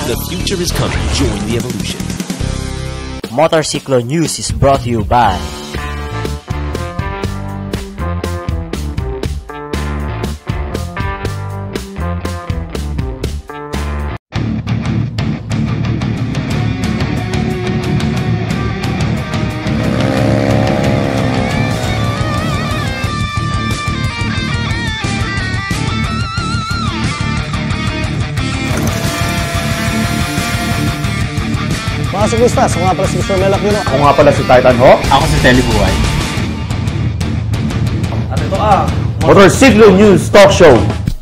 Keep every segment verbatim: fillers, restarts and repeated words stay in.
The future is coming. Join the evolution. Motorsiklo News is brought to you by mga siklistas. Ako nga pala si Mister Melakino. Ako nga pala si Titan Hawk. Ako si Telebuhay. At ito ang Motorsiklo News Talkshow.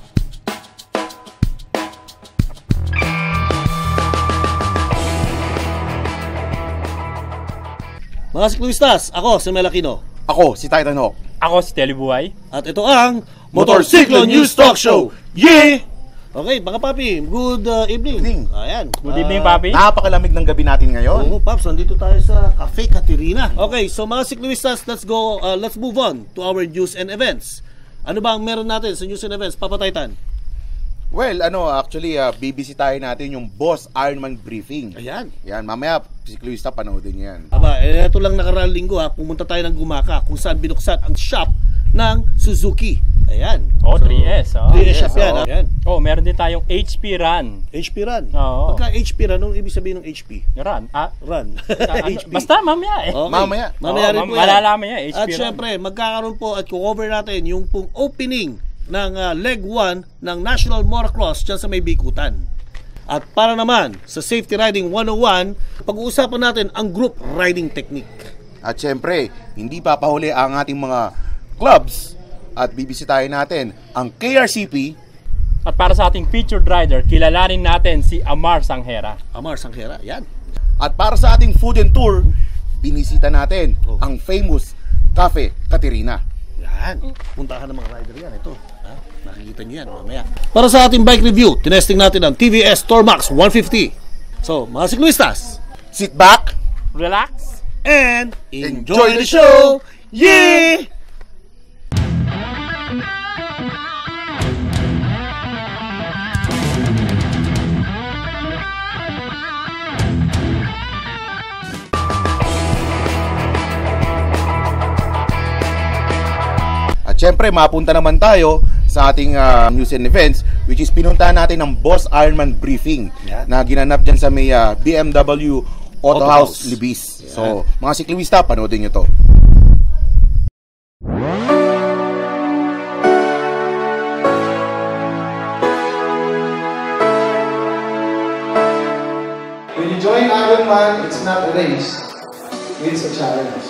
mga siklistas. Ako si Melakino. Ako si Titan Hawk. Ako si Telebuhay. At ito ang Motorsiklo News Talkshow. Yeah! Okay, mga papi, good uh, evening. Evening. Ayan. Good evening, Uh, papi. Napakalamig ng gabi natin ngayon. Oo, Paps, nandito tayo sa Cafe Caterina. Okay, so mga siklistas, let's go, uh, let's move on to our news and events. Ano ba ang meron natin sa news and events, Papa Titan? Well, ano, actually, uh, bibisitahin natin yung Boss Ironman briefing. Ayan. Yan, mamaya, siklista, panoodin nyo yan. Aba, eh, ito lang nakaraang linggo ha, pumunta tayo ng Gumaka kung saan binuksan ang shop ng Suzuki. Ayan. Oh, three S. Oh. three S shop yan. oh. ha? Ayan. Oh, meron din tayong H P Run. H P Run. Oo. Pagka H P Run, anong ibig sabihin ng H P? Run. Ah, Run. ah, ano, H P. basta mamaya eh. Okay. Mamaya. Mamaya Oo, rin mam- po yan. malalaman niya, H P At Run. syempre, magkakaroon po at cover natin yung pong opening ng uh, leg one ng National Motocross dyan sa may Bikutan. At para naman sa Safety Riding one oh one, pag-uusapan natin ang group riding technique. At syempre, hindi papahuli ang ating mga clubs at bibisitahin natin ang K R C P. At para sa ating featured rider, kilalanin natin si Amar Sanghera. Amar Sanghera, yan. At para sa ating food and tour, binisita natin Oh. ang famous Cafe Caterina. Yan. Puntahan ng mga rider yan. Ito. Ha? Nakikita nyo yan mamaya. Para sa ating bike review, tinesting natin ang T V S Tormax one fifty. So, mga siklistas, Sit back Relax. and enjoy, Enjoy the the show! Yeah! At syempre, mapunta naman tayo sa ating uh, news and events, which is pinuntahan natin ng Boss Ironman briefing Yan. na ginanap dyan sa may uh, B M W Auto, Auto House, House. Libis. Yan. So, mga siklista, panoodin nyo to. When you join Ironman, it's not a race, it's a challenge.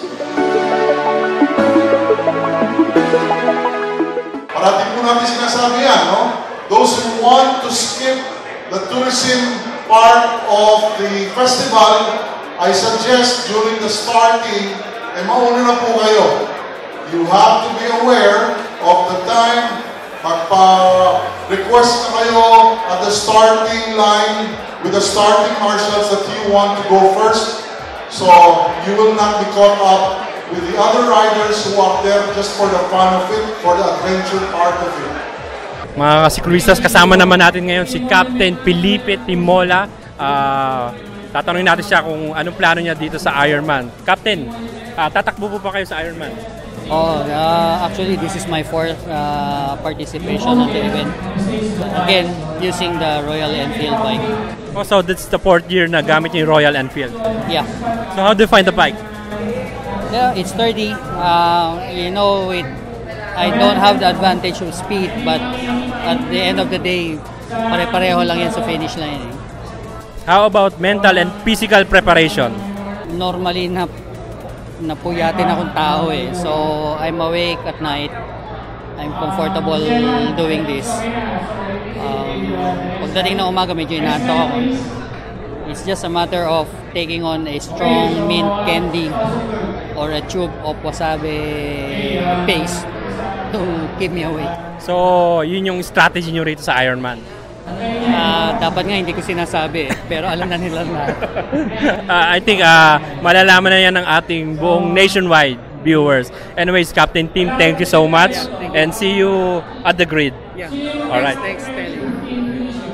Parating po natin sinasabi yan, no? Those who want to skip the tourism part of the festival, I suggest during the starting, ay mauna na po kayo. You have to be aware of the time. Magpa-request na kayo at the starting line with the starting marshals that you want to go first. So you will not be caught up with the other riders who are there just for the fun of it, for the adventure part of it. Mga siklistas, kasama naman natin ngayon si Captain Felipe Timola. Ah, tatanungin natin siya kung anong plano niya dito sa Ironman. Captain, ah, tatakbo po pa kayo sa Ironman? Oh, uh, actually, this is my fourth uh, participation on the event. Again, using the Royal Enfield bike. Oh, so that's the fourth year na gamit niyo yung Royal Enfield. Yeah, So how do you find the bike? yeah, it's sturdy. Uh, you know, it. I don't have the advantage of speed, but at the end of the day, pare-pareho lang yan sa finish line. Eh. How about mental and physical preparation? Normally, na napuyatin akong tao eh. So, I'm awake at night. I'm comfortable doing this. Um, pagdating ng umaga, medyo inaantok ako. It's just a matter of taking on a strong mint candy or a tube of wasabi paste to keep me awake. So, yun yung strategy nyo rito sa Ironman. Uh, dapat nga hindi ko sinasabi, pero alam na nila lahat. uh, I think uh, malalaman na yan ng ating buong nationwide viewers. Anyways, Captain Team, thank you so much and see you at the grid. Yeah. Alright. Thanks, thanks,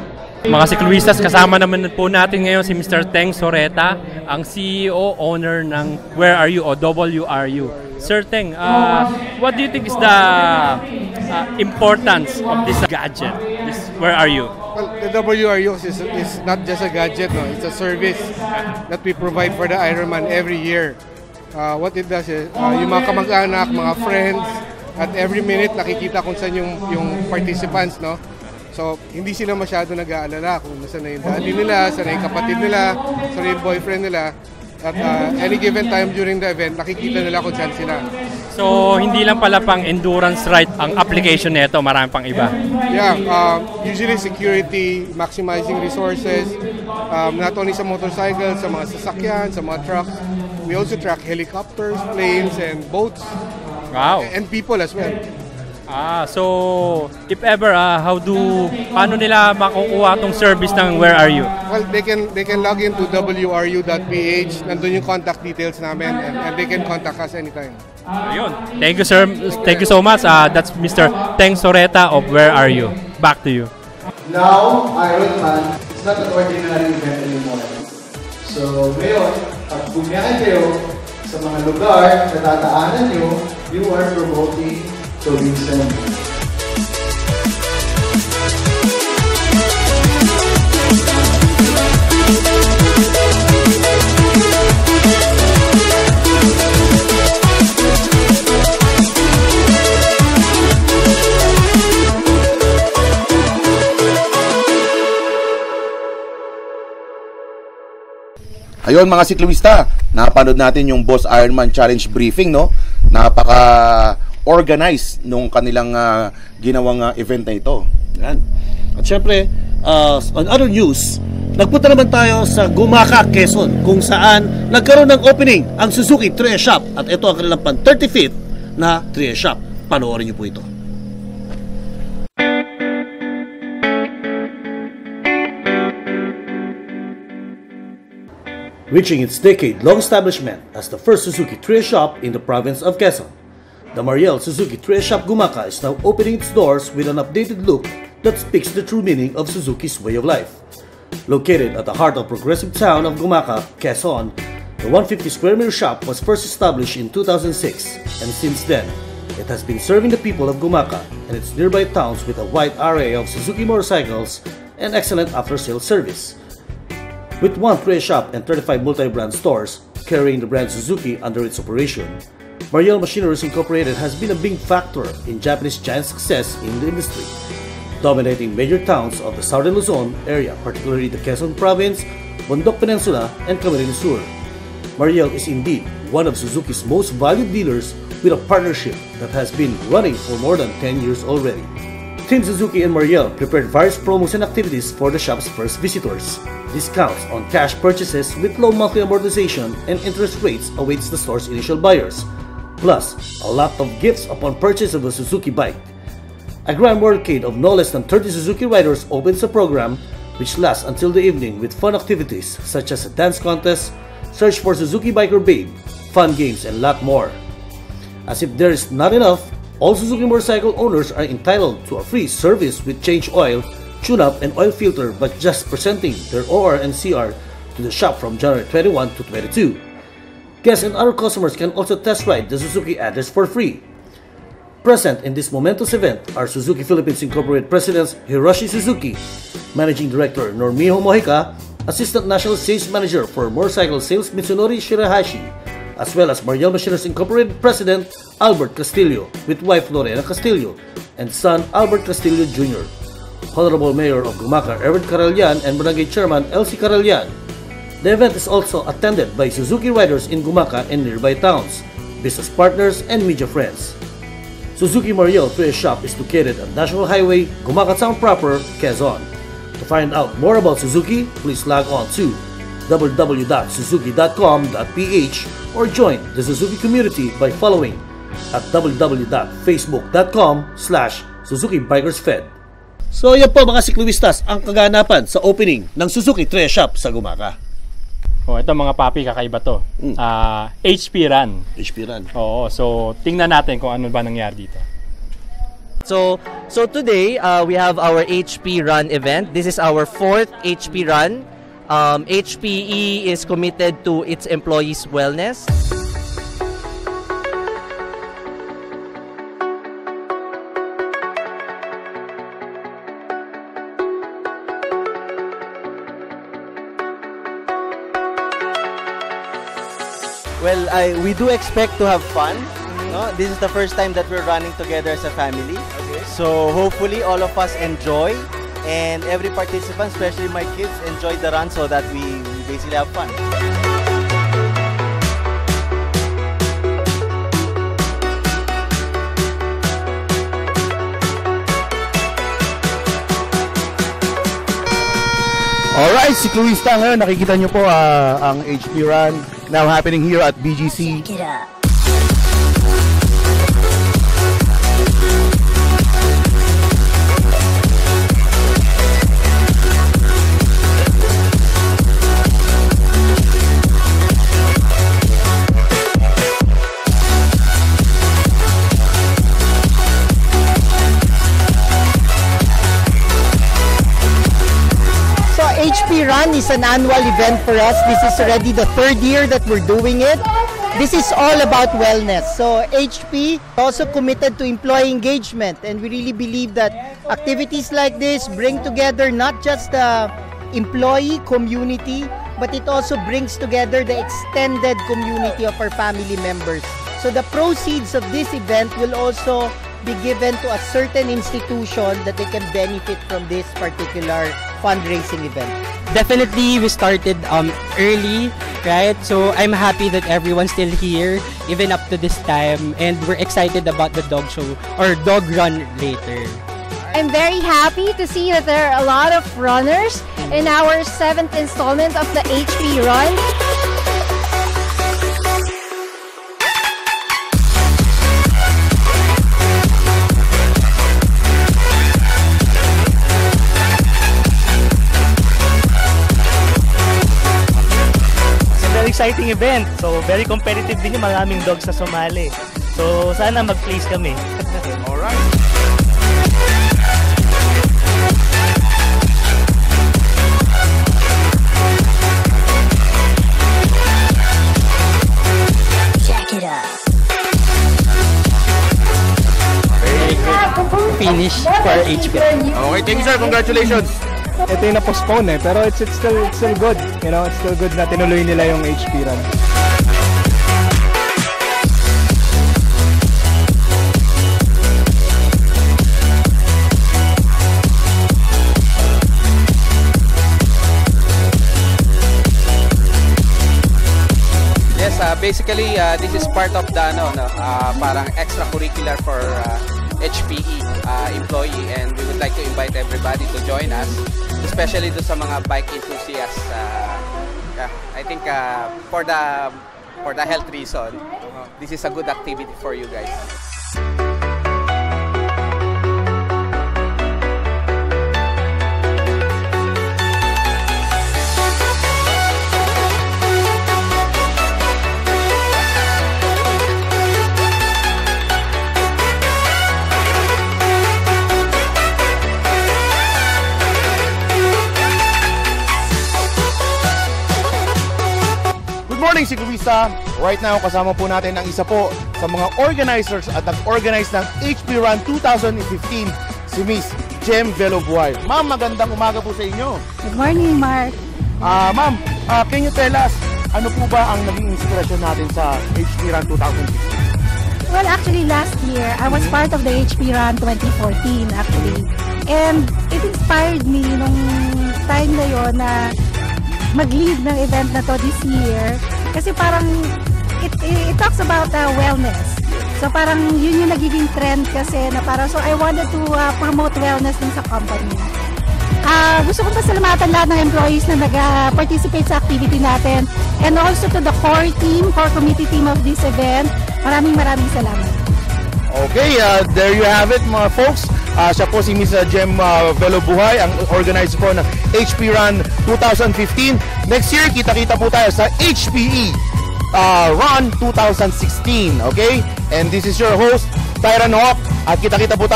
Mga sikluistas, kasama naman po natin ngayon si Mister Teng Soreta, ang C E O, owner ng Where Are You o W R U. Sir Teng, uh, what do you think is the uh, importance of this gadget, this Where Are You? Well, the W R U is, is not just a gadget, no? It's a service that we provide for the Ironman every year. Uh, what it does is, uh, yung mga kamag-anak, mga friends, at every minute nakikita kung saan yung, yung participants, no? So, hindi sila masyado nag-aalala kung nasa na yung daddy nila, saan na yung kapatid nila, saan na yung boyfriend nila. At uh, any given time during the event, nakikita nila kung saan sila. So, hindi lang pala pang endurance ride ang application nito, marami pang iba. Yeah, uh, usually security, maximizing resources, um, not only sa motorcycles, sa mga sasakyan, sa mga trucks. We also track helicopters, planes, and boats. Wow. And people as well. Ah, so if ever, uh, how do, paano nila makukuha tong service ng Where Are You? Well, they can they can log into w r u dot p h. Nandun yung contact details namin, and, and they can contact us anytime. Ayun. Thank you, sir. Thank you so much. Uh, that's Mister Teng Soreta of Where Are You. Back to you. Now, Ironman, it's not an ordinary event anymore. So, ngayon, pag bumiyahe kayo sa mga lugar na tataanan nyo, you are promoting tourism. Ayun mga sikluista, napanood natin yung Boss Ironman Challenge briefing, no? Napaka-organized nung kanilang uh, ginawang uh, event na ito. Yan. At syempre, uh, on other news, nagpunta naman tayo sa Gumaka, Quezon, kung saan nagkaroon ng opening ang Suzuki Tria Shop. At ito ang kanilang pan thirty-fifth na Tria Shop. Panoorin niyo po ito. Reaching its decade-long establishment as the first Suzuki Tria Shop in the province of Quezon, the Mariel Suzuki Tria Shop Gumaka is now opening its doors with an updated look that speaks the true meaning of Suzuki's way of life. Located at the heart of progressive town of Gumaka, Quezon, the one hundred fifty square meter shop was first established in two thousand six, and since then, it has been serving the people of Gumaka and its nearby towns with a wide array of Suzuki motorcycles and excellent after-sales service. With one Tria Shop and thirty-five multi-brand stores carrying the brand Suzuki under its operation, Mariel Machineries Incorporated has been a big factor in Japanese giant success in the industry, dominating major towns of the southern Luzon area, particularly the Quezon Province, Bundok Peninsula, and Camarines Sur. Mariel is indeed one of Suzuki's most valued dealers with a partnership that has been running for more than ten years already. Team Suzuki and Mariel prepared various promos and activities for the shop's first visitors. Discounts on cash purchases with low monthly amortization and interest rates awaits the store's initial buyers, plus a lot of gifts upon purchase of a Suzuki bike. A grand motorcade of no less than thirty Suzuki riders opens the program, which lasts until the evening with fun activities such as a dance contest, search for Suzuki Biker Babe, fun games, and lot more. As if there is not enough, all Suzuki motorcycle owners are entitled to a free service with change oil, tune-up, and oil filter by just presenting their O R and C R to the shop from January twenty-first to twenty-second. Guests and other customers can also test ride the Suzuki address for free. Present in this momentous event are Suzuki Philippines Incorporated President Hiroshi Suzuki, Managing Director Normiho Mojica, Assistant National Sales Manager for Motorcycle Sales Mitsunori Shirahashi, as well as Mariel Machineries Incorporated President Albert Castillo with wife Lorena Castillo and son Albert Castillo Junior Honorable Mayor of Gumaka Erwin Caralian and Barangay Chairman Elsie Caralian. The event is also attended by Suzuki riders in Gumaka and nearby towns, business partners, and media friends. Suzuki Mariel Tria Shop is located at National Highway, Gumaka Town Proper, Quezon. To find out more about Suzuki, please log on to w w w dot suzuki dot com dot p h or join the Suzuki community by following at w w w dot facebook dot com slash Suzuki Bikers Fed. So yan po mga sikluistas ang kaganapan sa opening ng Suzuki Tria Shop sa Gumaka. Oh, ito mga papi, kakaiba to. Mm. Uh, H P run. H P run. Oo, so tingnan natin kung ano ba nangyari dito. So, so today uh, we have our H P Run event. This is our fourth H P Run. Um, H P E is committed to its employees' wellness. Well, I, we do expect to have fun. No? This is the first time that we're running together as a family. Okay. So hopefully all of us enjoy, and every participant, especially my kids, enjoy the run so that we, we basically have fun. Alright, si Ciclista ngayon, nakikita nyo po uh, ang H P Run now happening here at B G C. Check it out. H P Run is an annual event for us. This is already the third year that we're doing it. This is all about wellness. So H P also committed to employee engagement, and we really believe that activities like this bring together not just the employee community, but it also brings together the extended community of our family members. So the proceeds of this event will also be given to a certain institution that they can benefit from this particular fundraising event. Definitely, we started um, early, right? So I'm happy that everyone's still here, even up to this time, and we're excited about the dog show or dog run later. I'm very happy to see that there are a lot of runners in our seventh installment of the H P Run. Exciting event. So, very competitive din yung maraming dogs na sumali. So, sana mag-place kami. Alright. Check it out. Finish for H P. Okay, thank you sir. Congratulations. Ito yung na-postpone eh, pero it's, it's, still, it's still good. You know, it's still good na tinuloy nila yung H P Run. Yes, uh, basically, uh, this is part of the, ano, no, uh, parang extracurricular for uh, H P E uh, employee, and we would like to invite everybody to join us, especially do sa mga bike enthusiasts. Uh, yeah, I think uh, for the for the health reason, this is a good activity for you guys. Good morning, Ciclista! Right now, kasama po natin ang isa po sa mga organizers at nag-organize ng H P Run twenty fifteen, si Miss Jem Velobuhay. Ma'am, magandang umaga po sa inyo. Good morning, Mark. Uh, Ma'am, uh, can you tell us, ano po ba ang naging inspirasyon natin sa H P Run twenty fifteen? Well, actually, last year, I was part of the H P Run twenty fourteen, actually. And it inspired me nung time na yun na mag-lead ng event na to this year. Kasi parang it, it, it talks about uh, wellness. So parang yun yung nagiging trend kasi na parang so I wanted to uh, promote wellness din sa company. Uh, gusto ko pasalamatan lahat ng employees na nag-participate sa activity natin, and also to the core team, core committee team of this event. Maraming maraming salamat. Okay, uh, there you have it mga folks. Uh, siya po si Miss Jem uh, Velobuhay, ang organizer po ng H P Run twenty fifteen. Next year, kita-kita po tayo sa H P E uh, Run twenty sixteen. Okay? And this is your host, Tyron Hawk. At kita-kita po tayo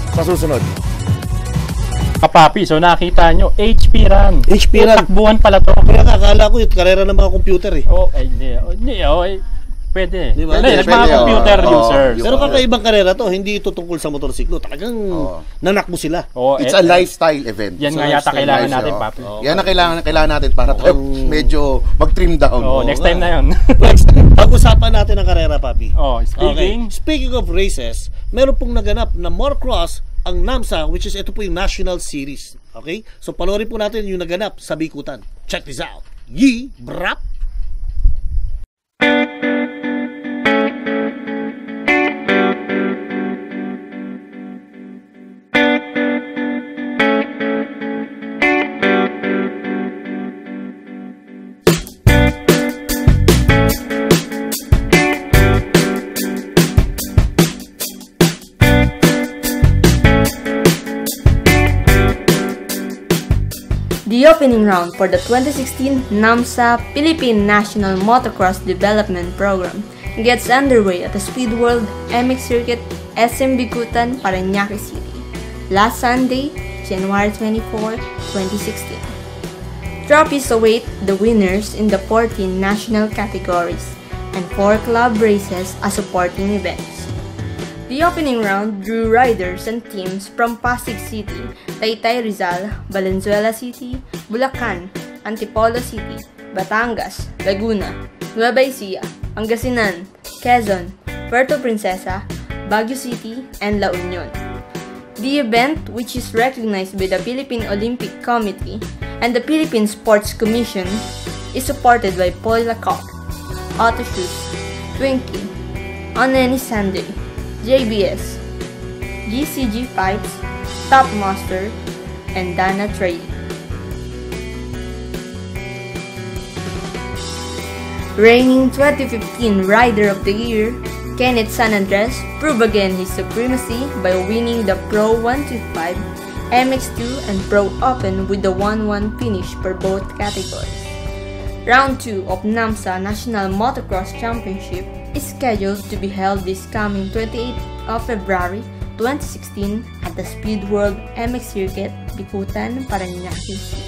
sa susunod? Kapapi, so nakita nyo, H P Run. H P Run. Takbuhan pala to. Kaya kakala ko yung karera ng mga computer eh. Oh, ay, hindi. Oh, hindi, oh, ay, pwede. Di ba? Pwede, Pwede, mga pwede, computer oh, users. Pero kakaibang karera to, hindi ito tungkol sa motorsiklo. Talagang nanak mo sila. Oh, It's eh, a lifestyle event. Yan It's nga a yata lifestyle kailangan life, natin, oh. Papi. Yan ang kailangan, kailangan natin para tayo medyo mag-trim down. Oh, next time na yun. Pag-usapan natin ang karera, Papi. Oh, speaking. Okay. Speaking of races, meron pong naganap na motocross ang NAMSA, which is ito po yung National Series. Okay? So, panoorin po natin yung naganap sa Bikutan. Check this out. Yi, brap! The opening round for the twenty sixteen NAMSA Philippine National Motocross Development Program gets underway at the Speed World M X Circuit S M Bikutan, Parañaque City, last Sunday, January twenty-fourth, twenty sixteen. Trophies await the winners in the fourteen national categories and four club races as supporting events. The opening round drew riders and teams from Pasig City, Taytay Rizal, Valenzuela City, Bulacan, Antipolo City, Batangas, Laguna, Nueva Ecija, Pangasinan, Quezon, Puerto Princesa, Baguio City, and La Union. The event, which is recognized by the Philippine Olympic Committee and the Philippine Sports Commission, is supported by Paul Lacock, Auto Shoes, Twinkie, On Any Sunday, J B S, G C G Fights, Top Master, and Dana Trading. Reigning twenty fifteen Rider of the Year, Kenneth San Andres proved again his supremacy by winning the Pro one twenty-five, M X two, and Pro Open with the one one finish for both categories. Round two of NAMSA National Motocross Championship is scheduled to be held this coming twenty-eighth of February twenty sixteen at the Speed World M X Circuit, Bikutan, Parañaque City.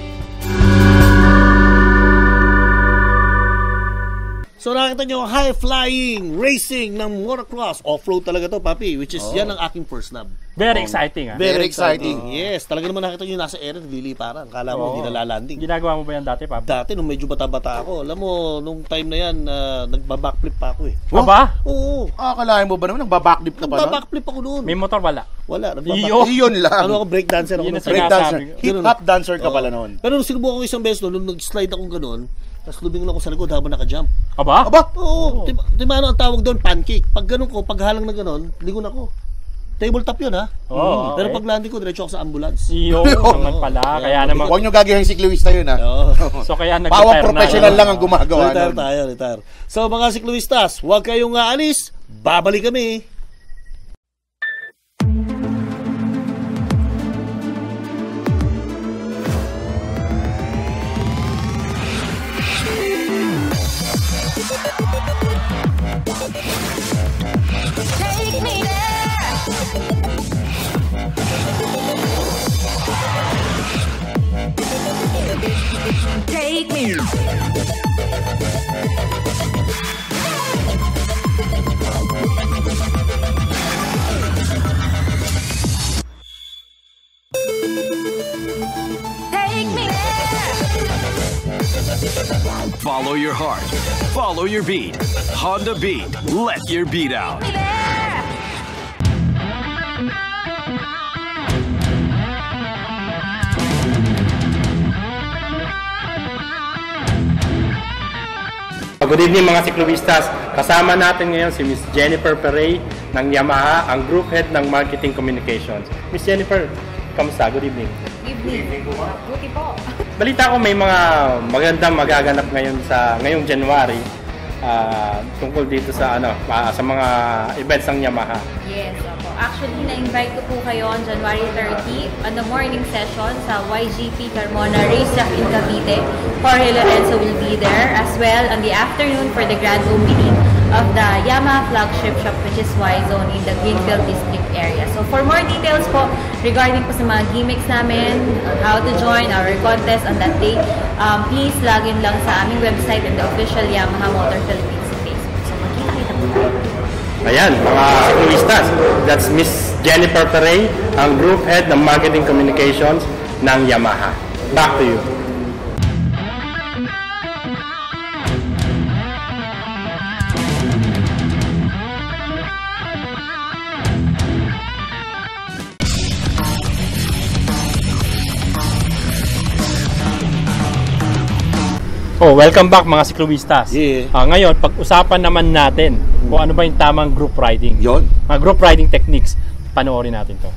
So nakita nyo, high-flying racing ng motocross. Off-road talaga to, Papi, which is Oh. yan ang aking first love. Very exciting, ah. Very, Very exciting. exciting. Yes, talaga naman nakita nyo nasa area, nagliliparan. Kala mo, Oo. hindi nalalanding. Ginagawa mo ba yan dati, Papi? Dati, nung medyo bata-bata ako, alam mo, nung time na yan, uh, nagbabackflip pa ako eh. Oh, ba? Oo. Ah, akalain mo ba naman, nagbabackflip ka pa nun? Nagbabackflip ako noon. May motor wala? Wala. Iyo. Iyon lang. Ano ako, breakdancer ako. Yun nung ang time. Breakdancer. sinasabi. Hip-hop dancer ka pala noon. Pero nung sinubukan ko isang beses noon, nung nag-slide akong ganun, tapos lumingon ako sa likod habang naka-jump. Aba? Aba? Oo. Di, di ba ano ang tawag doon? Pancake. Pag ganun ko, paghalang na ganun, ligon ako. Tabletop yun, ha? Oo, okay. Pero pag landing ko, diretso ako sa ambulance. Iyo naman pala. Kaya naman. Huwag nyo gagawin si Ciclista yun, ha? Oo. So kaya nag-retire Pawang na. professional lang ang gumagawa Retire nun. tayo, retire. So mga sikluistas, huwag kayong aalis. Babalik kami. Take me there. Take me. Take me there. Follow your heart. Follow your beat. Honda Beat. Let your beat out. Good evening mga sikluistas. Kasama natin ngayon si Miss Jennifer Perey ng Yamaha, ang Group Head ng Marketing Communications. Miss Jennifer, kamusta? Good evening. Evening. Buti po. Balita ko may mga magandang magaganap ngayon sa ngayong January uh, tungkol dito sa ano uh, sa mga events ng Yamaha. Yes, opo. Actually, na-invite ko po kayo on January thirtieth on the morning session sa Y G P Carmona Racetrack in Cavite. Jorge Lorenzo will be there as well on the afternoon for the grand opening of the Yamaha flagship shop, which is Y Zone in the Greenfield District area. So for more details po regarding po sa mga gimmicks namin, how to join our contest on that day, um, please log in lang sa aming website and the official Yamaha Motor Philippines Facebook. So magkita-kita po tayo. Ayan, mga ciclistas. That's Miss Jennifer Perey, ang Group Head ng Marketing Communications ng Yamaha. Back to you. Oh, welcome back mga sikluistas. Yeah. Uh, ngayon, pag-usapan naman natin kung ano ba yung tamang group riding. Yon. Mga group riding techniques. Panoorin natin to.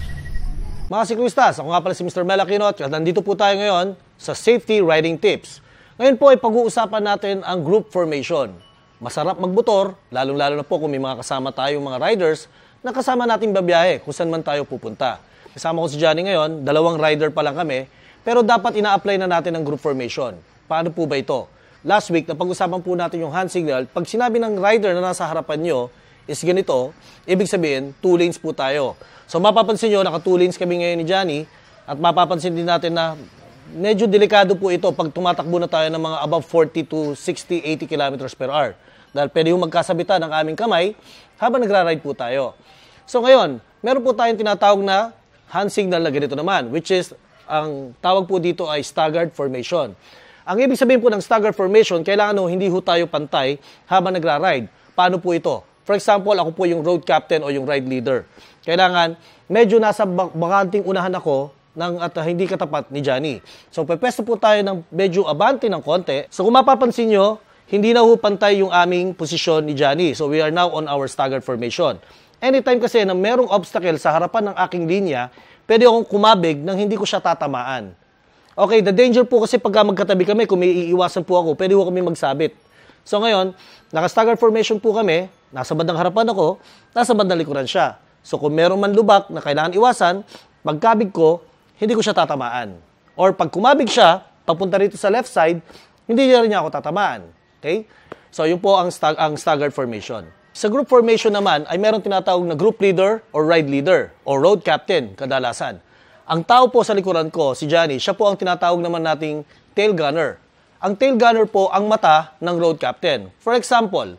Mga sikluistas, ako nga pala si Mister Mel Aquino at nandito po tayo ngayon sa Safety Riding Tips. Ngayon po ay pag-uusapan natin ang group formation. Masarap magmotor, lalong-lalo na po kung may mga kasama tayong mga riders na kasama nating babiyahe kung saan man tayo pupunta. Kasama ko si Johnny ngayon, dalawang rider pa lang kami, pero dapat ina-apply na natin ang group formation. Paano po ba ito? Last week, napag-usapan po natin yung hand signal. Pag sinabi ng rider na nasa harapan nyo is ganito, ibig sabihin, two lanes po tayo. So mapapansin nyo, naka two lanes kami ngayon ni Johnny at mapapansin din natin na medyo delikado po ito pag tumatakbo na tayo ng mga above forty to sixty, eighty kilometers per hour. Dahil pwede yung magkasabitan ng aming kamay habang nagra-ride po tayo. So ngayon, meron po tayong tinatawag na hand signal na ganito naman, which is, ang tawag po dito ay staggered formation. Ang ibig sabihin po ng staggered formation, kailangan no, hindi ho tayo pantay habang nagra-ride. Paano po ito? For example, ako po yung road captain o yung ride leader. Kailangan, medyo nasa bakanting unahan ako ng, at uh, hindi katapat ni Johnny. So, pwesto po tayo ng medyo abante ng konti. So, kung mapapansin nyo, hindi na ho pantay yung aming posisyon ni Johnny. So, we are now on our staggered formation. Anytime kasi na merong obstacle sa harapan ng aking linya, pwede akong kumabig nang hindi ko siya tatamaan. Okay, the danger po kasi pagka magkatabi kami, kung may iiwasan po ako, pwede ko kami magsabit. So ngayon, naka-staggered formation po kami, nasa bandang harapan ako, nasa bandang likuran siya. So kung meron man lubak na kailangan iwasan, pagkabig ko, hindi ko siya tatamaan. Or pag kumabig siya, papunta rito sa left side, hindi niya rin niya ako tatamaan. Okay? So yun po ang, stag ang staggered formation. Sa group formation naman, ay meron tinatawag na group leader or ride leader or road captain kadalasan. Ang tao po sa likuran ko, si Johnny, siya po ang tinatawag naman nating tail gunner. Ang tail gunner po ang mata ng road captain. For example,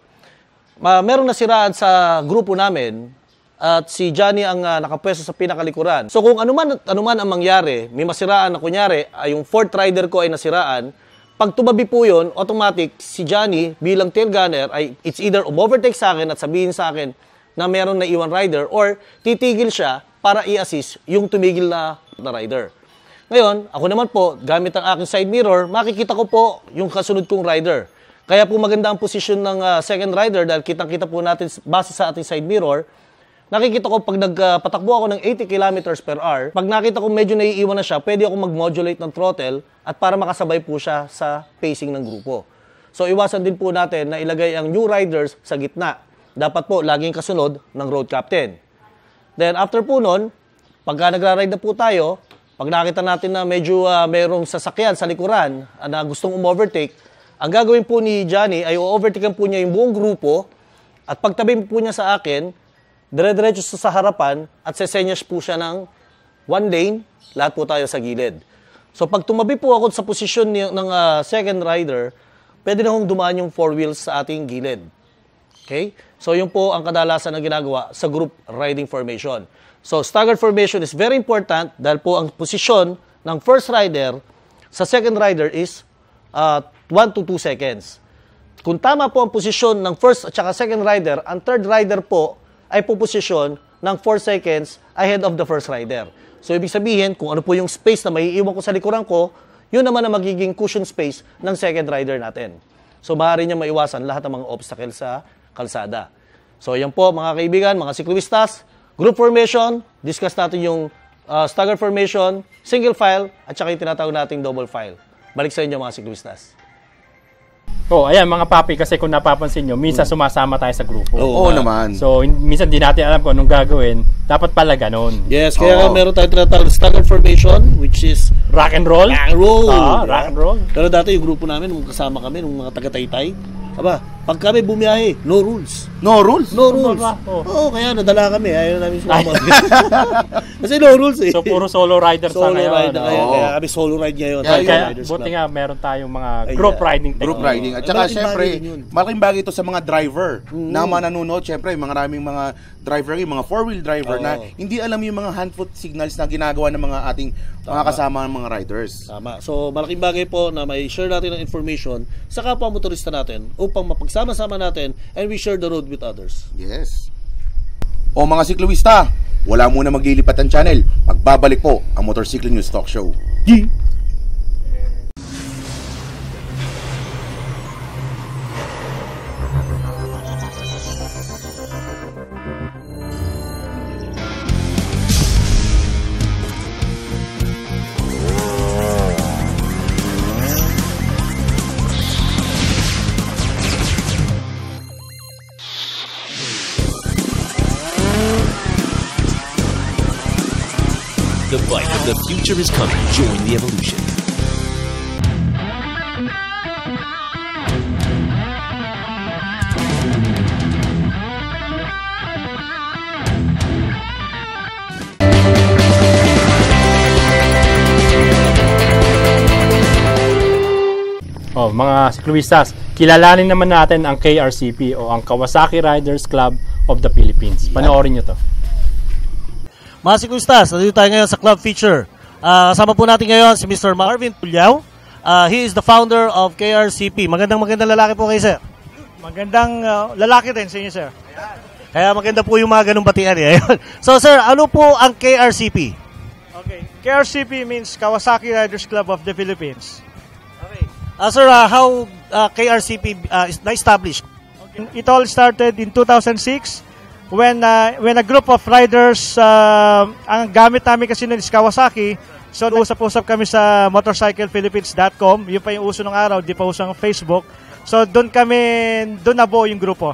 uh, merong nasiraan sa grupo namin at si Johnny ang uh, nakapwesto sa pinakalikuran. So kung anuman, anuman ang mangyari, may masiraan na kunyari, uh, yung fourth rider ko ay nasiraan, pag tumabi po yun, automatic si Johnny bilang tail gunner ay it's either umovertake sa akin at sabihin sa akin na meron na iwan rider or titigil siya para i-assist yung tumigil na, na rider. Ngayon, ako naman po, gamit ang aking side mirror, makikita ko po yung kasunod kong rider. Kaya po maganda ang position ng uh, second rider dahil kitang-kita po natin base sa ating side mirror. Nakikita ko pag nagpatakbo uh, ako ng eighty kilometers per hour, pag nakita ko medyo naiiwan na siya, pwede ako mag-modulate ng throttle at para makasabay po siya sa pacing ng grupo. So iwasan din po natin na ilagay ang new riders sa gitna. Dapat po laging kasunod ng road captain. Then after po nun, pagka nagra-ride na po tayo, pag nakita natin na medyo uh, mayroong sasakyan sa likuran uh, na gustong um-overtake, ang gagawin po ni Johnny ay o-overtakean po niya yung buong grupo at pagtabi po niya sa akin, dire-diretso sa harapan at sesenyas po siya ng one lane, lahat po tayo sa gilid. So pag tumabi po ako sa posisyon ni, ng uh, second rider, pwede na hong dumaan yung four wheels sa ating gilid. Okay? So yun po ang kadalasan na ginagawa sa group riding formation. So staggered formation is very important dahil po ang posisyon ng first rider sa second rider is uh, one to two seconds. Kung tama po ang posisyon ng first at saka second rider, ang third rider po ay po posisyon ng four seconds ahead of the first rider. So ibig sabihin, kung ano po yung space na maiiwan ko sa likuran ko, yun naman ang magiging cushion space ng second rider natin. So maaari niya maiwasan lahat ng mga obstacle sa kalsada. So yan po mga kaibigan, mga sikluistas, group formation, discuss natin yung uh, staggered formation, single file, at saka yung tinatawag nating double file. Balik sa inyo mga sikluistas. Oh, ayan mga papi, kasi kung napapansin nyo, minsan hmm. sumasama tayo sa grupo. Oo, Oo naman. So, minsan di natin alam kung anong gagawin. Dapat pala ganon. Yes, kaya oh. meron tayong tinatawag staggered formation, which is rock and roll. Rock and roll. Ah, rock and roll. Pero dati yung grupo namin, nung kasama kami, nung mga taga-Taytay, aba, pag kami bumiyahe, no rules. No rules? No rules. Oo, oh. oh, kaya nadala kami. Ayaw namin sumama. Kasi no rules eh. So, puro solo riders solo na ngayon. Rider, kaya, kaya kami solo ride ngayon. Yeah, kaya, buti nga, meron tayong mga group Ay, riding. Group riding. At saka, syempre, malaking bagay ito sa mga driver mm. na mga nanonood. Syempre, mga maraming mga driver, yung mga four-wheel driver oh. na hindi alam yung mga hand-foot signals na ginagawa ng mga ating Tama. mga kasama ng mga riders. Tama. So, malaking bagay po na may share natin ng information sa kapwa motorista natin upang mapagsama-sama natin and we share the road with others. Yes. O mga sikluista, wala muna maglilipat ang channel. Magbabalik po ang Motorsiklo News Talk Show. Yeah. The bike of the future is coming. Join the evolution. Oh, mga sikluistas, kilalanin naman natin ang K R C P o ang Kawasaki Riders Club of the Philippines. Panoorin nyo to. Mga siklustas, nandito tayo ngayon sa club feature. Uh, kasama po natin ngayon si Mister Marvin Puliao. Uh, he is the founder of K R C P. Magandang magandang lalaki po kayo, sir. Magandang uh, lalaki din sa inyo, sir. Kaya maganda po yung mga ganung batian. Eh. So, sir, ano po ang K R C P? Okay. K R C P means Kawasaki Riders Club of the Philippines. Okay. Uh, sir, uh, how uh, K R C P uh, is na-established? Okay. It all started in two thousand six. When uh, when a group of riders, uh, ang gamit namin kasi nun is Kawasaki, so usap-usap kami sa motorcycle philippines dot com, yun pa yung uso ng araw, di pa uso ng Facebook. So doon kami, doon nabuo yung grupo.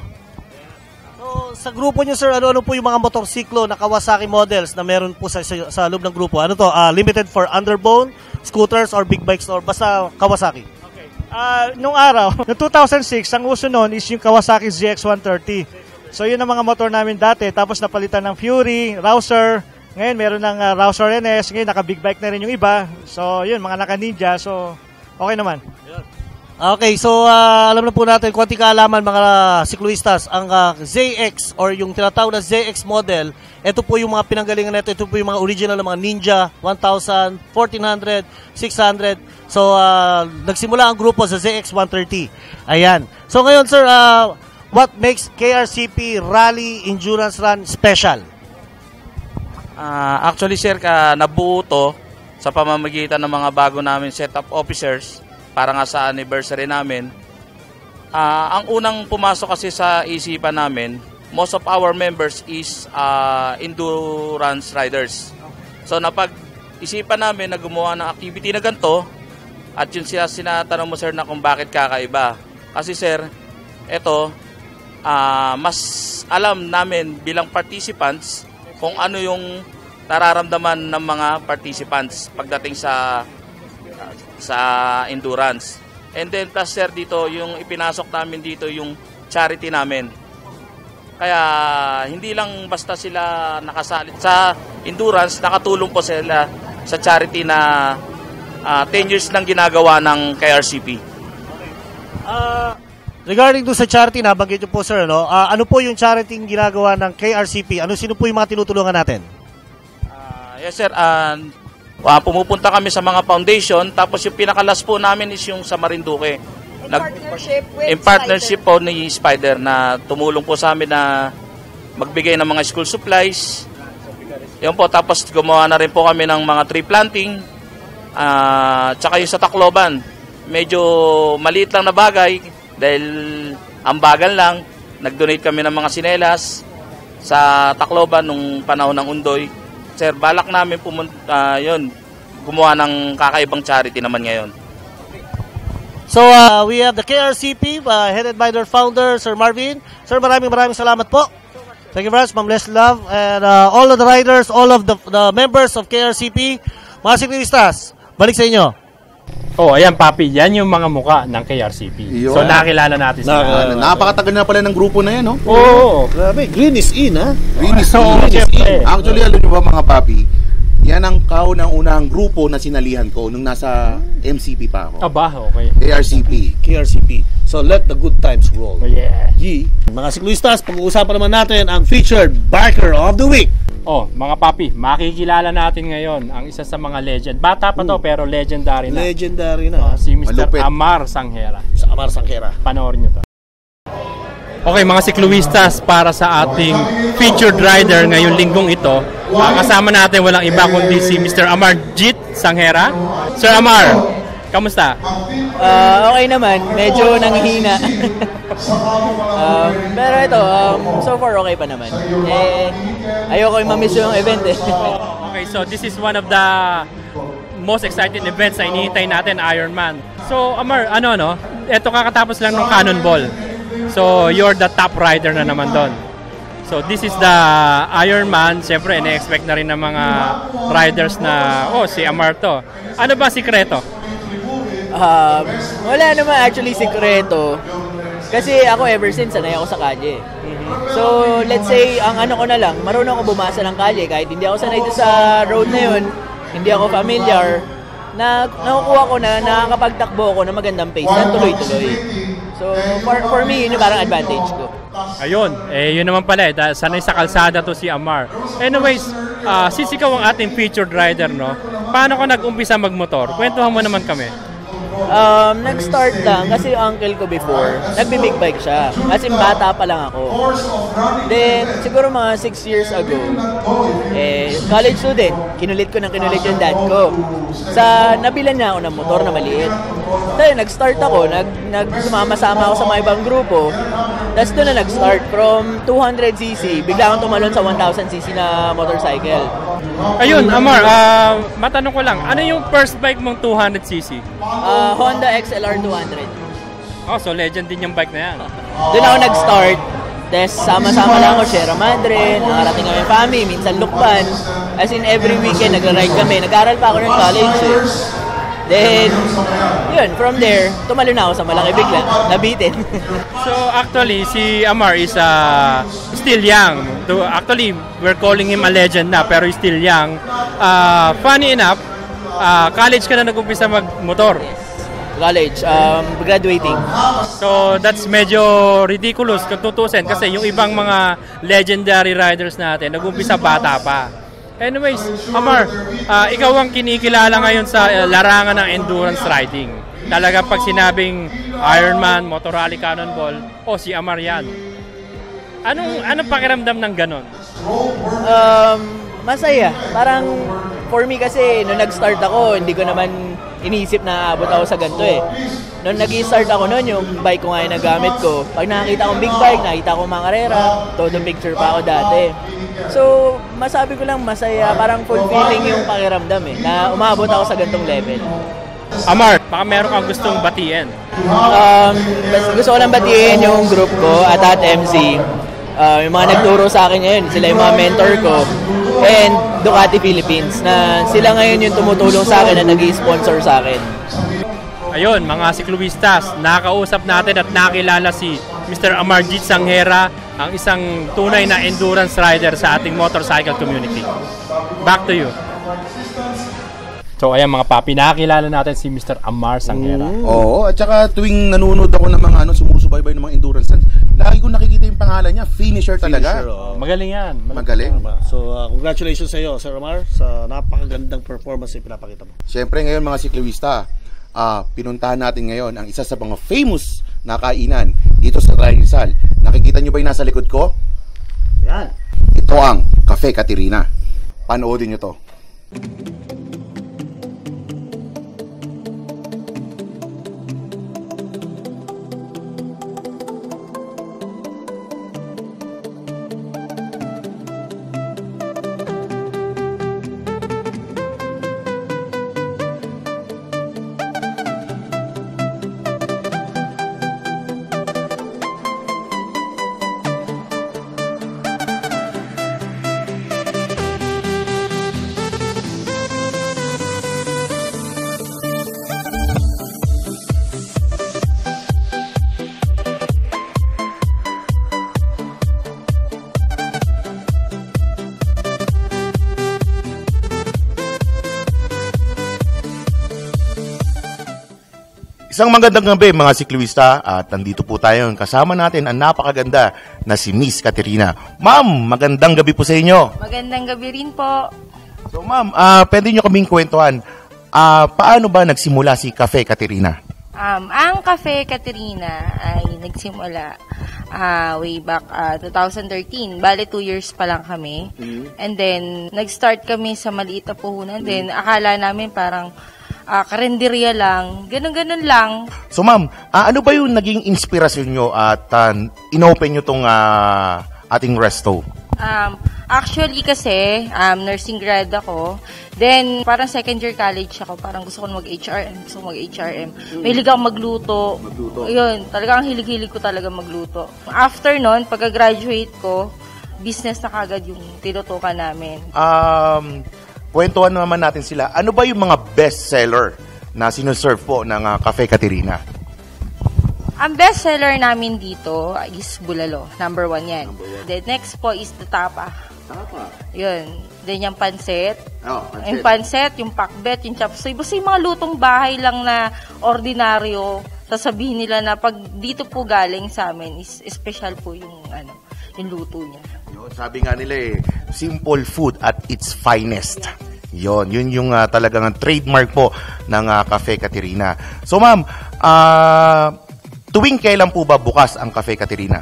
So sa grupo niyo, sir, ano-ano po yung mga motorsiklo na Kawasaki models na meron po sa, sa, sa loob ng grupo? Ano to? Uh, limited for underbone, scooters, or big bikes, or basta Kawasaki? Okay. Uh, nung araw, no two thousand six, ang uso nun is yung Kawasaki Z X one thirty. So yun ang mga motor namin dati, tapos napalitan ng Fury, Rouser, ngayon meron ng uh, Rouser N S, ngayon naka-big bike na rin yung iba. So yun, mga naka-Ninja, so okay naman. Okay, so uh, alam na po natin, konti kaalaman mga sikluistas, ang uh, Z X or yung tinatawag na Z X model, ito po yung mga pinanggalingan nito, ito po yung mga original na mga Ninja, one thousand, fourteen hundred, six hundred. So uh, nagsimula ang grupo sa Z X one thirty. Ayan. So ngayon, sir, uh, what makes K R C P Rally Endurance Run special? Uh, actually, sir, ka, nabuo to sa pamamagitan ng mga bago namin setup officers para nga sa anniversary namin. Uh, ang unang pumasok kasi sa isipan namin, most of our members is uh, endurance riders. So napag-isipan namin na gumawa ng activity na ganito at yun siya sinatanong mo, sir, na kung bakit kakaiba. Kasi, sir, eto, Uh, mas alam namin bilang participants kung ano yung nararamdaman ng mga participants pagdating sa uh, sa endurance. And then plus, sir, dito yung ipinasok namin dito yung charity namin. Kaya hindi lang basta sila nakasali sa endurance, nakatulong po sila sa charity na uh, ten years nang ginagawa ng K R C P. Uh, Regarding do sa charity na banggit niyo po, sir, no? Uh, ano po yung charity yung ginagawa ng K R C P? Ano sino po yung mga tinutulungan natin? Uh, yes, sir. Uh, uh, pumupunta kami sa mga foundation, tapos yung pinakalas po namin is yung sa Marinduque. In Nag, partnership with In partnership Spider. po ni Spider na tumulong po sa amin na magbigay ng mga school supplies. Yun po, tapos gumawa na rin po kami ng mga tree planting. Uh, tsaka yung sa Tacloban, medyo maliit lang na bagay. Dahil ang bagal lang, nag-donate kami ng mga sinelas sa Tacloban nung panahon ng Undoy. Sir, balak namin pumunta, uh, yun, gumawa ng kakaibang charity naman ngayon. So, uh, we have the K R C P, uh, headed by their founder, Sir Marvin. Sir, maraming maraming salamat po. Thank you very much, Ma'am Les Love. And uh, all of the riders, all of the, the members of K R C P, mga siklistas, balik sa inyo. Oh, ayan papi, yan yung mga muka ng K R C P. Yun. So nakilala natin sila. Na, napakatagal na pala ng grupo na yan, no? Oo. Oh, grabe, green is in, ha? Green is in. Oh, Green is in. Actually, alam nyo ba mga papi, yan ang kaunang-unang grupo na sinalihan ko nung nasa M C P pa ako. Aba, okay. K R C P. K R C P. So let the good times roll. Oh, yeah. G. Mga siklistas, pag-uusapan naman natin ang featured biker of the week. Oh, mga papi, makikilala natin ngayon ang isa sa mga legend. Bata pa to, Ooh. pero legendary na. Legendary na. Oh, si Mister Malupit. Amar Sanghera. Sa Amar Sanghera. Panoorin nyo to. Okay, mga sikluistas, para sa ating featured rider ngayong linggong ito, uh, kasama natin walang iba kundi si Mister Amar Jit Sanghera. Sir Amar, kamusta? Uh, okay naman, medyo nanghihina. um, pero ito, um, so far okay pa naman. Eh, ayoko yung mamiss yung event eh. Okay, so this is one of the most exciting events na inihintay natin, Ironman. So Amar, ano no? Ito kakatapos lang ng Cannonball. So you're the top rider na naman doon. So this is the Ironman. Siyempre, ina-expect na rin ng mga riders na, oh, si Amar to. Ano ba sikreto? Um, wala naman actually sikreto. Kasi ako ever since sanay ako sa kalye. So let's say ang ano ko na lang, marunong ako bumasa ng kalye kahit hindi ako sanay doon sa road na yun, hindi ako familiar. Na nakukuha ko na nakakapagtakbo ako ng magandang pace na tuloy-tuloy. So for for me yun yung parang advantage ko. Ayun, eh yun naman pala eh, sanay sa kalsada to si Amar. Anyways, uh, since ikaw ang ating featured rider, no? Paano ka nag-umpisa magmotor? Kwentuhan mo naman kami. Um, nag-start lang kasi yung uncle ko before, nagbi-big bike siya. Kasi bata pa lang ako. Then, siguro mga six years ago, eh, college student, kinulit ko ng kinulit yung dad ko. Sa, nabilan niya ako ng motor na maliit. Then, nag-start ako, nag, nag sumama-sama ako sa mga ibang grupo. Tapos doon na nag-start. From two hundred c c, bigla akong tumalon sa one thousand c c na motorcycle. Ayun, Amar, uh, matanong ko lang, ano yung first bike mong two hundred c c? Uh, Honda X L R two hundred. Oh, so legend din yung bike na yan. Doon ako nag-start. Tapos sama-sama lang ako, Sierra Madre, nakarating kami family, minsan Lukban. As in every weekend, nagra-ride kami. Nag-aral pa ako ng college eh. Then, yun, from there, tumalo na ako sa malaki bigla, nabitin. So actually, si Amar is uh, still young. To, actually, we're calling him a legend na, pero he's still young. Uh, funny enough, uh, college ka na nag-umpisa mag-motor. Yes. College, um, graduating. So that's medyo ridiculous kung tutusin kasi yung ibang mga legendary riders natin nag-umpisa bata pa. Anyways, Amar, uh, ikaw ang kinikilala ngayon sa uh, larangan ng endurance riding. Talaga pag sinabing Ironman, Motor Rally Cannonball, oh si Amar yan. Anong, anong pakiramdam ng ganon? Um, masaya. Parang for me kasi nung nag-start ako, hindi ko naman iniisip na abot ako sa ganito eh. Nung nag-start ako noon, yung bike ko nga yung nagamit ko, pag nakakita akong big bike, nakita akong mga karera, todo picture pa ako dati. So, masabi ko lang masaya, parang fulfilling yung pakiramdam eh, na umabot ako sa ganitong level. Amar, baka meron kang gustong batiin. Um, gusto ko lang batiin yung group ko at at M C. Uh, yung mga nagturo sa akin ngayon, sila yung mga mentor ko. And Ducati Philippines, na sila ngayon yung tumutulong sa akin na nag-i-sponsor sa akin. Ayun, mga sikluistas, nakausap natin at nakilala si Mister Amar Jit Sanghera, ang isang tunay na endurance rider sa ating motorcycle community. Back to you. So ayan mga papi, nakilala natin si Mister Amar Sanghera. Oo, at saka tuwing nanonood ako ng mga ano, sumusubaybay ng mga endurance, lagi ko nakikita yung pangalan niya, finisher talaga. Finisher, oh. Magaling yan. Magaling. So uh, congratulations sa iyo, Sir Amar, sa napakagandang performance na pinapakita mo. Siyempre ngayon mga siklista, uh, pinuntahan natin ngayon ang isa sa mga famous na kainan dito sa Rizal. Nakikita nyo ba yung nasa likod ko? Yan. Ito ang Cafe Caterina. Panoodin nyo to. Isang magandang gabi mga siklista at nandito po tayo kasama natin ang napakaganda na si Miss Caterina. Ma'am, magandang gabi po sa inyo. Magandang gabi rin po. So ma'am, uh, pwede nyo kaming kwentuhan, uh, paano ba nagsimula si Cafe Caterina? Um, ang Cafe Caterina ay nagsimula uh, way back uh, twenty thirteen. Bale, two years pa lang kami. Mm-hmm. And then, nag-start kami sa maliit na puhunan. Mm-hmm. Then, akala namin parang uh, karinderya lang. Ganun-ganun lang. So ma'am, uh, ano ba yung naging inspirasyon nyo at uh, inopen nyo tong uh, ating resto? Um, actually kasi, um, nursing grad ako. Then, parang second year college ako. Parang gusto ko mag-H R M. Gusto ko mag-H R M. Mahilig ako magluto. Magluto. Ayun, talagang hilig-hilig ko talaga magluto. After nun, pagka-graduate ko, business na kagad yung tinutukan namin. Um, kwentuhan naman natin sila. Ano ba yung mga best seller na sinuserve po ng uh, Cafe Caterina? Ang best seller namin dito is bulalo. Number one yan. Number one. The next po is the tapa. Tapa? Yun. Then yung pansit. Oh, pansit. Yung pansit, yung pakbet, yung chapsuy. Basta yung mga lutong bahay lang na ordinaryo, sasabihin nila na pag dito po galing sa amin, is special po yung, ano, yung luto niya. Yun, sabi nga nila eh, simple food at its finest. Yon, yun yung uh, talagang trademark po ng uh, Cafe Caterina. So ma'am, ah... Uh, tuwing kailan po ba bukas ang Cafe Caterina?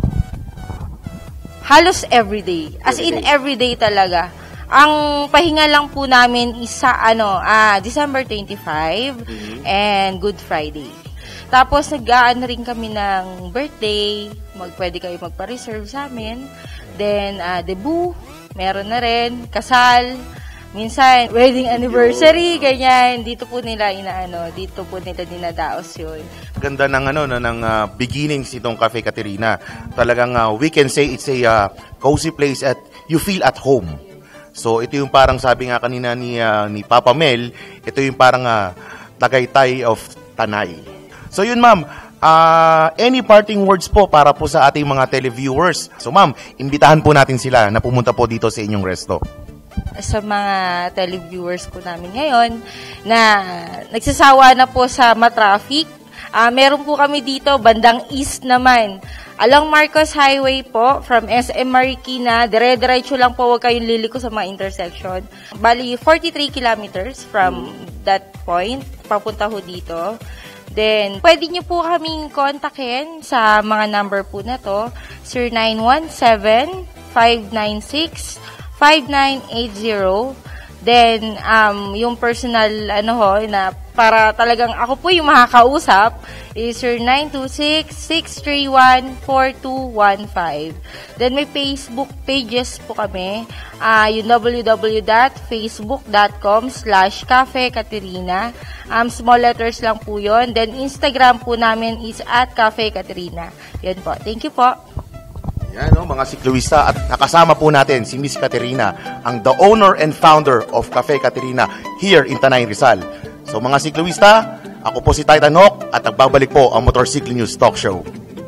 Halos everyday. As in everyday talaga. Ang pahinga lang po namin is sa ano, ah, December twenty-fifth mm-hmm. and Good Friday. Tapos nag-aano rin kami ng birthday. Mag, pwede kayo magpa-reserve sa amin. Then, uh, debut, meron na rin. Kasal. Minsan, wedding anniversary, ganyan. Dito po nila inaano, dito po nila dinadaos yun. Ganda ng ano no, ng uh, beginnings itong Cafe Caterina. Talagang uh, we can say it's a uh, cozy place at you feel at home. So ito yung parang sabi nga kanina ni uh, ni Papa Mel, ito yung parang uh, Tagaytay of Tanay. So yun ma'am, uh, any parting words po para po sa ating mga televiewers. So ma'am, imbitahan po natin sila na pumunta po dito sa inyong resto. Sa mga televiewers ko namin ngayon na nagsasawa na po sa matraffic. Uh, meron po kami dito, bandang east naman. Along Marcos Highway po, from S M Marikina, dire-diretso lang po, huwag kayong liliko sa mga intersection. Bali, forty-three kilometers from that point, papunta ho dito. Then, pwede nyo po kaming kontakin sa mga number po na to, zero nine one seven, five nine six, five nine eight zero. Then, um, yung personal, ano ho, na para talagang ako po yung makakausap, is zero nine two six, six three one, four two one five. Then, may Facebook pages po kami. Uh, yung w w w dot facebook dot com slash Cafe Caterina. Um, small letters lang po yun. Then, Instagram po namin is at Cafe Caterina. Yan po. Thank you po. Yan, no, mga sikluista, at nakasama po natin si Miss Caterina, ang the owner and founder of Cafe Caterina here in Tanay, Rizal. So mga sikluista, ako po si Titan Hawk at nagbabalik po ang Motorsiklo News Talkshow.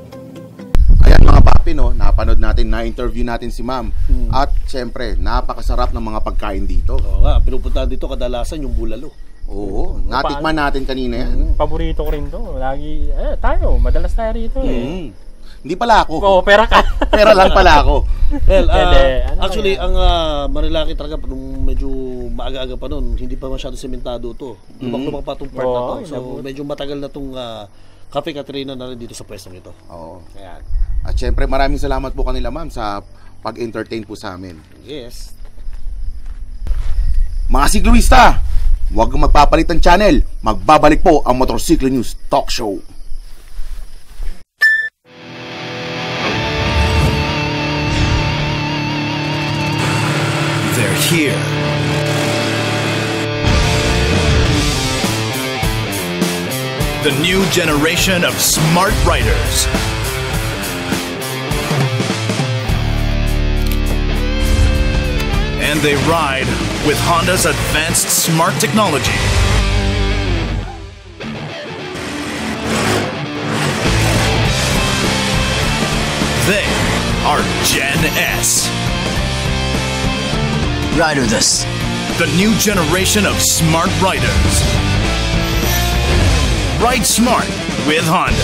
Ayan mga papi, no, napanood natin, na-interview natin si ma'am. Hmm. At syempre, napakasarap ng mga pagkain dito. Oo nga, pinupuntahan dito kadalasan yung bulalo. Oo, natikman natin kanina yan. Hmm, paborito ko rin to. Lagi, eh, tayo, madalas tayo rito eh. Hmm. Hindi pala ako. Oo, pera ka. Pera lang pala ako. Well, uh, ano actually, yan? ang uh, Marilaki talaga, nung medyo maaga-aga pa noon, hindi pa masyado sementado to. Lubak-lubak pa itong part oh, na to. So, inabot. Medyo matagal na itong uh, Cafe Caterina na rin dito sa pwestong ito. Oo. Ayan. At syempre, maraming salamat po kanila, ma'am, sa pag-entertain po sa amin. Yes. Mga sikluista, huwag magpapalit ng channel. Magbabalik po ang Motorsiklo News Talkshow. They're here. The new generation of smart riders. And they ride with Honda's advanced smart technology. They are Gen S. Rider this. The new generation of smart riders. Ride smart with Honda.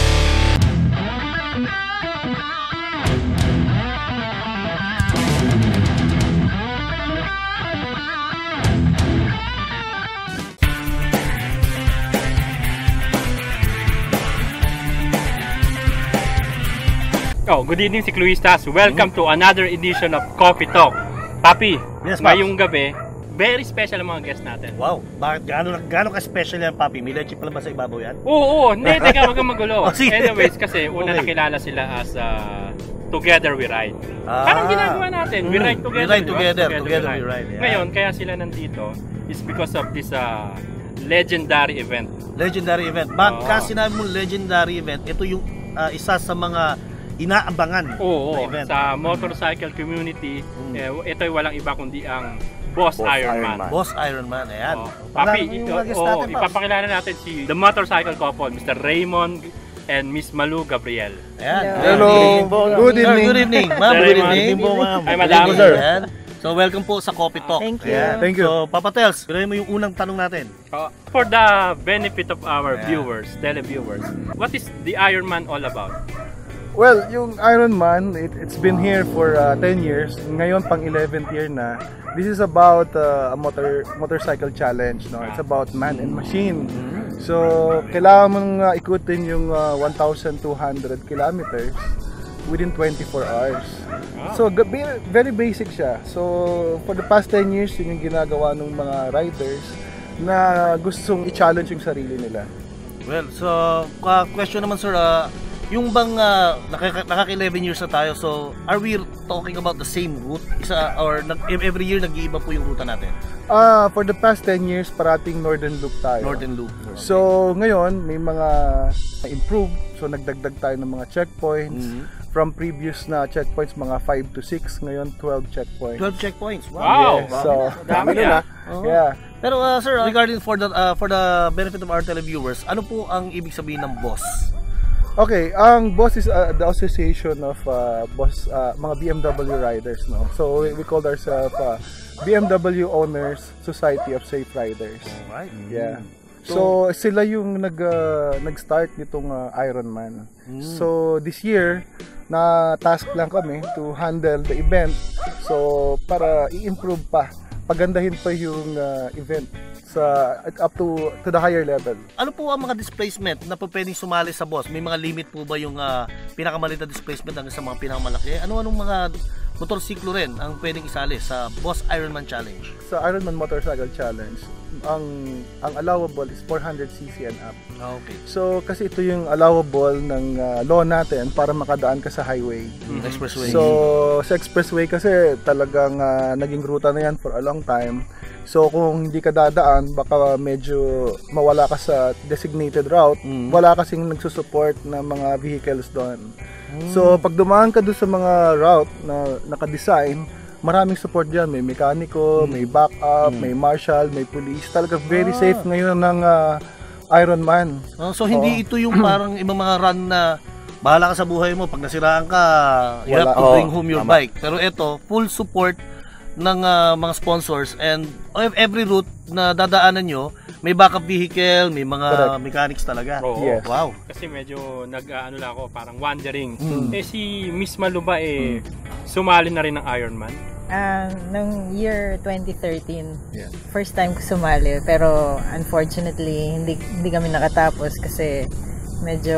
Oh, good evening, Sikluistas. Welcome to another edition of Coffee Talk. Papi, Yes, ngayong gabi, very special ang mga guests natin. Wow, bakit gaano gaano ka-special yan, Papi? May leche pala ba sa ibabaw yan? Oo, oo. Hindi, teka, wag kang magulo. Oh, sige. Anyways, kasi una Okay. nakilala sila as uh, Together We Ride. Ah. Parang ginagawa natin, we Mm. ride together. We ride di ba? together, together we ride, yeah. Ngayon, kaya sila nandito is because of this uh, legendary event. Legendary event. Bakit Oo. kasi sinabi mo legendary event, ito yung ah, isa sa mga inaabangan Oo, na event. sa motorcycle community, eh, ito ay walang iba kundi ang Boss, Boss Ironman. Ironman. Boss Ironman, ayan. Oh, Pakilala Papi, mo yung ito, mga guests oh, natin, Paps. ipapakilala natin si the motorcycle couple, Mister Raymond and Miss Malu Gabriel. Ayan. Hello. Good evening. Good evening, ma'am. Sir Good Raymond. evening po, ma'am. Ay, madam. Good evening, sir. So, welcome po sa Coffee Talk. Thank you. Ayan. Thank you. So, Papa Tels, gawin mo yung unang tanong natin. Uh, for the benefit of our Yeah. viewers, televiewers, what is the Ironman all about? Well, yung Ironman, it, it's been here for uh, ten years. Ngayon, pang eleventh year na. This is about uh, a motor motorcycle challenge. No? It's about man and machine. So, kailangan mong uh, ikutin yung uh, one thousand two hundred kilometers within twenty-four hours. So, ga- be- very basic siya. So, for the past ten years, yun yung ginagawa ng mga riders na gustong i-challenge yung sarili nila. Well, so, uh, question naman, sir, uh, yung bang uh, nakaka- nakaka-eleven years na tayo, so are we talking about the same route? Isa, or nag- every year nag-iiba po yung ruta natin? Ah, for the past ten years, parating Northern Loop tayo. Northern Loop. So, ngayon, may mga improve. So, nagdagdag tayo ng mga checkpoints. From previous na checkpoints, mga five to six. Ngayon, twelve checkpoints. twelve checkpoints. Wow. Wow. Yes, so, Dami yun na. ah. Yeah. Pero uh, sir, regarding for the uh, for the benefit of our televiewers, ano po ang ibig sabihin ng boss? Okay, ang boss is uh, the association of uh, boss uh, mga B M W riders, no. So we, we call ourselves uh, B M W Owners Society of Safe Riders. Alright. Yeah. So, sila yung nag uh, nag-start nitong uh, Ironman. So this year na task lang kami to handle the event. So para i-improve pa, pagandahin pa yung uh, event sa up to to the higher level. Ano po ang mga displacement na po pwedeng sumali sa boss? May mga limit po ba yung uh, pinakamaliit na displacement hanggang sa mga pinakamalaki? Ano-anong mga motorsiklo rin ang pwedeng isali sa Boss Ironman Challenge? Sa Ironman Motorcycle Challenge, ang ang allowable is four hundred c c and up. Okay. So kasi ito yung allowable ng uh, law natin para makadaan ka sa highway. Mm-hmm. Expressway. So sa expressway kasi talagang uh, naging ruta na yan for a long time. So kung hindi ka dadaan, baka medyo mawala ka sa designated route. Mm. Wala kasing nagsusupport na mga vehicles doon. Mm. So pag dumaan ka doon sa mga route na naka-design, maraming support diyan. May mekaniko, Mm. may backup, Mm. may marshal, may police. Talaga very Ah. safe ngayon ng uh, Ironman. Oh, so hindi Oo. ito yung parang ibang mga run na bahala ka sa buhay mo, pag nasiraan ka, you Wala. have to Oo, bring home your tama. bike. Pero ito, full support ng ah, mga sponsors, and of every route na dadaanan nyo, may backup vehicle, may mga Correct. mechanics talaga. Oo. Yes. Wow. Kasi medyo nag-ano lang ako, parang wandering. Mm. Eh si Miss Malu ba eh, sumali na rin ng Ironman? Ah, nung year twenty thirteen, Yeah. first time ko sumali, pero unfortunately hindi hindi kami nakatapos kasi medyo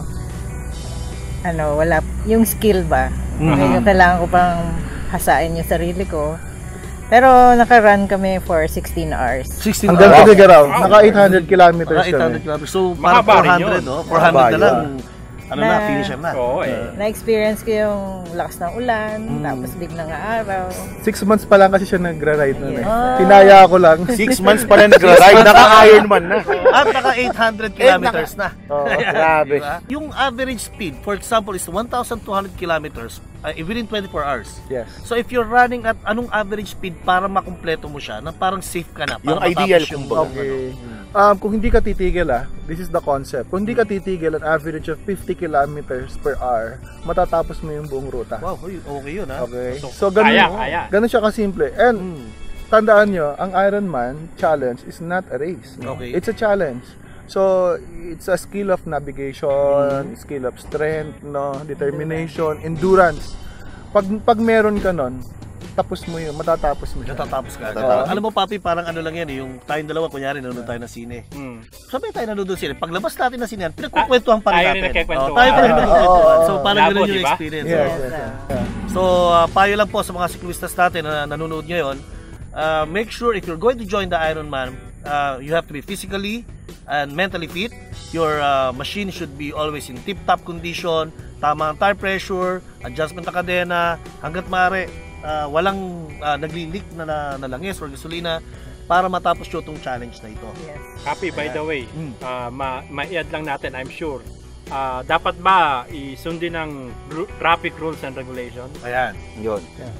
ano, wala yung skill ba. Mhm. Medyo kailangan ko pang hasain yung sarili ko. Pero naka-run kami for sixteen hours. sixteen Hanggang hours. sa Ligaraw, naka eight hundred kilometers Mga eight hundred kami. kilometers. So, parang Mahaba rin four hundred, yun. no? four hundred na Mahaba lang. yun. Ano Na- na, finisher na. Oo eh. Na-experience ko yung lakas ng ulan, Mm. tapos biglang araw. Six months pa lang kasi siya nagra-ride nun eh. Ah. Tinaya ako lang. Six months pa rin nagra-ride, naka-Ironman na. At naka eight hundred kilometers na. Oo, grabe. Diba? Yung average speed, for example, is one thousand two hundred kilometers uh, within twenty-four hours. Yes. So if you're running at anong average speed para makumpleto mo siya, na parang safe ka na. Yung para ideal, matapos yung kumbaga. Okay. Um, kung hindi ka titigil ah, this is the concept. Kung hindi ka titigil, an average of fifty kilometers per hour, matatapos mo yung buong ruta. Wow, okay yun ha. Okay. So, So, ganun, kaya, kaya. ganun siya kasimple. And, Mm. tandaan nyo, ang Ironman challenge is not a race. Okay. It's a challenge. So, it's a skill of navigation, skill of strength, no, determination, endurance. Pag pag meron ka nun, tapos mo yun, matatapos mo siya. Natatapos ka. Matatapos. Alam mo, Papi, parang ano lang yan, eh, yung tayong dalawa, kunyari, nanonood tayo ng sine. Hmm. Sabi tayo nanonood ng sine. Paglabas natin ng sine, pinagkukwentuhan pa rin tayo natin. rin nagkikwentuhan. Oh, tayo pa rin Oo. nagkikwentuhan. So, Oo. parang Labo, ganun yung diba? experience. Yes, Oh. yes, yes. So, uh, payo lang po sa mga ciclistas natin na nanonood ngayon, uh, make sure if you're going to join the Ironman, uh, you have to be physically and mentally fit. Your uh, machine should be always in tip-top condition, tama ang tire pressure, adjustment ng kadena, hanggat maaari, uh, walang uh, nagli-leak na, na, na langis or gasolina para matapos nyo itong challenge na ito. Yes. Happy, by the way, uh, ma ma-add lang natin, I'm sure, uh, dapat ba isundin ng ru- traffic rules and regulations? Ayan. Yun.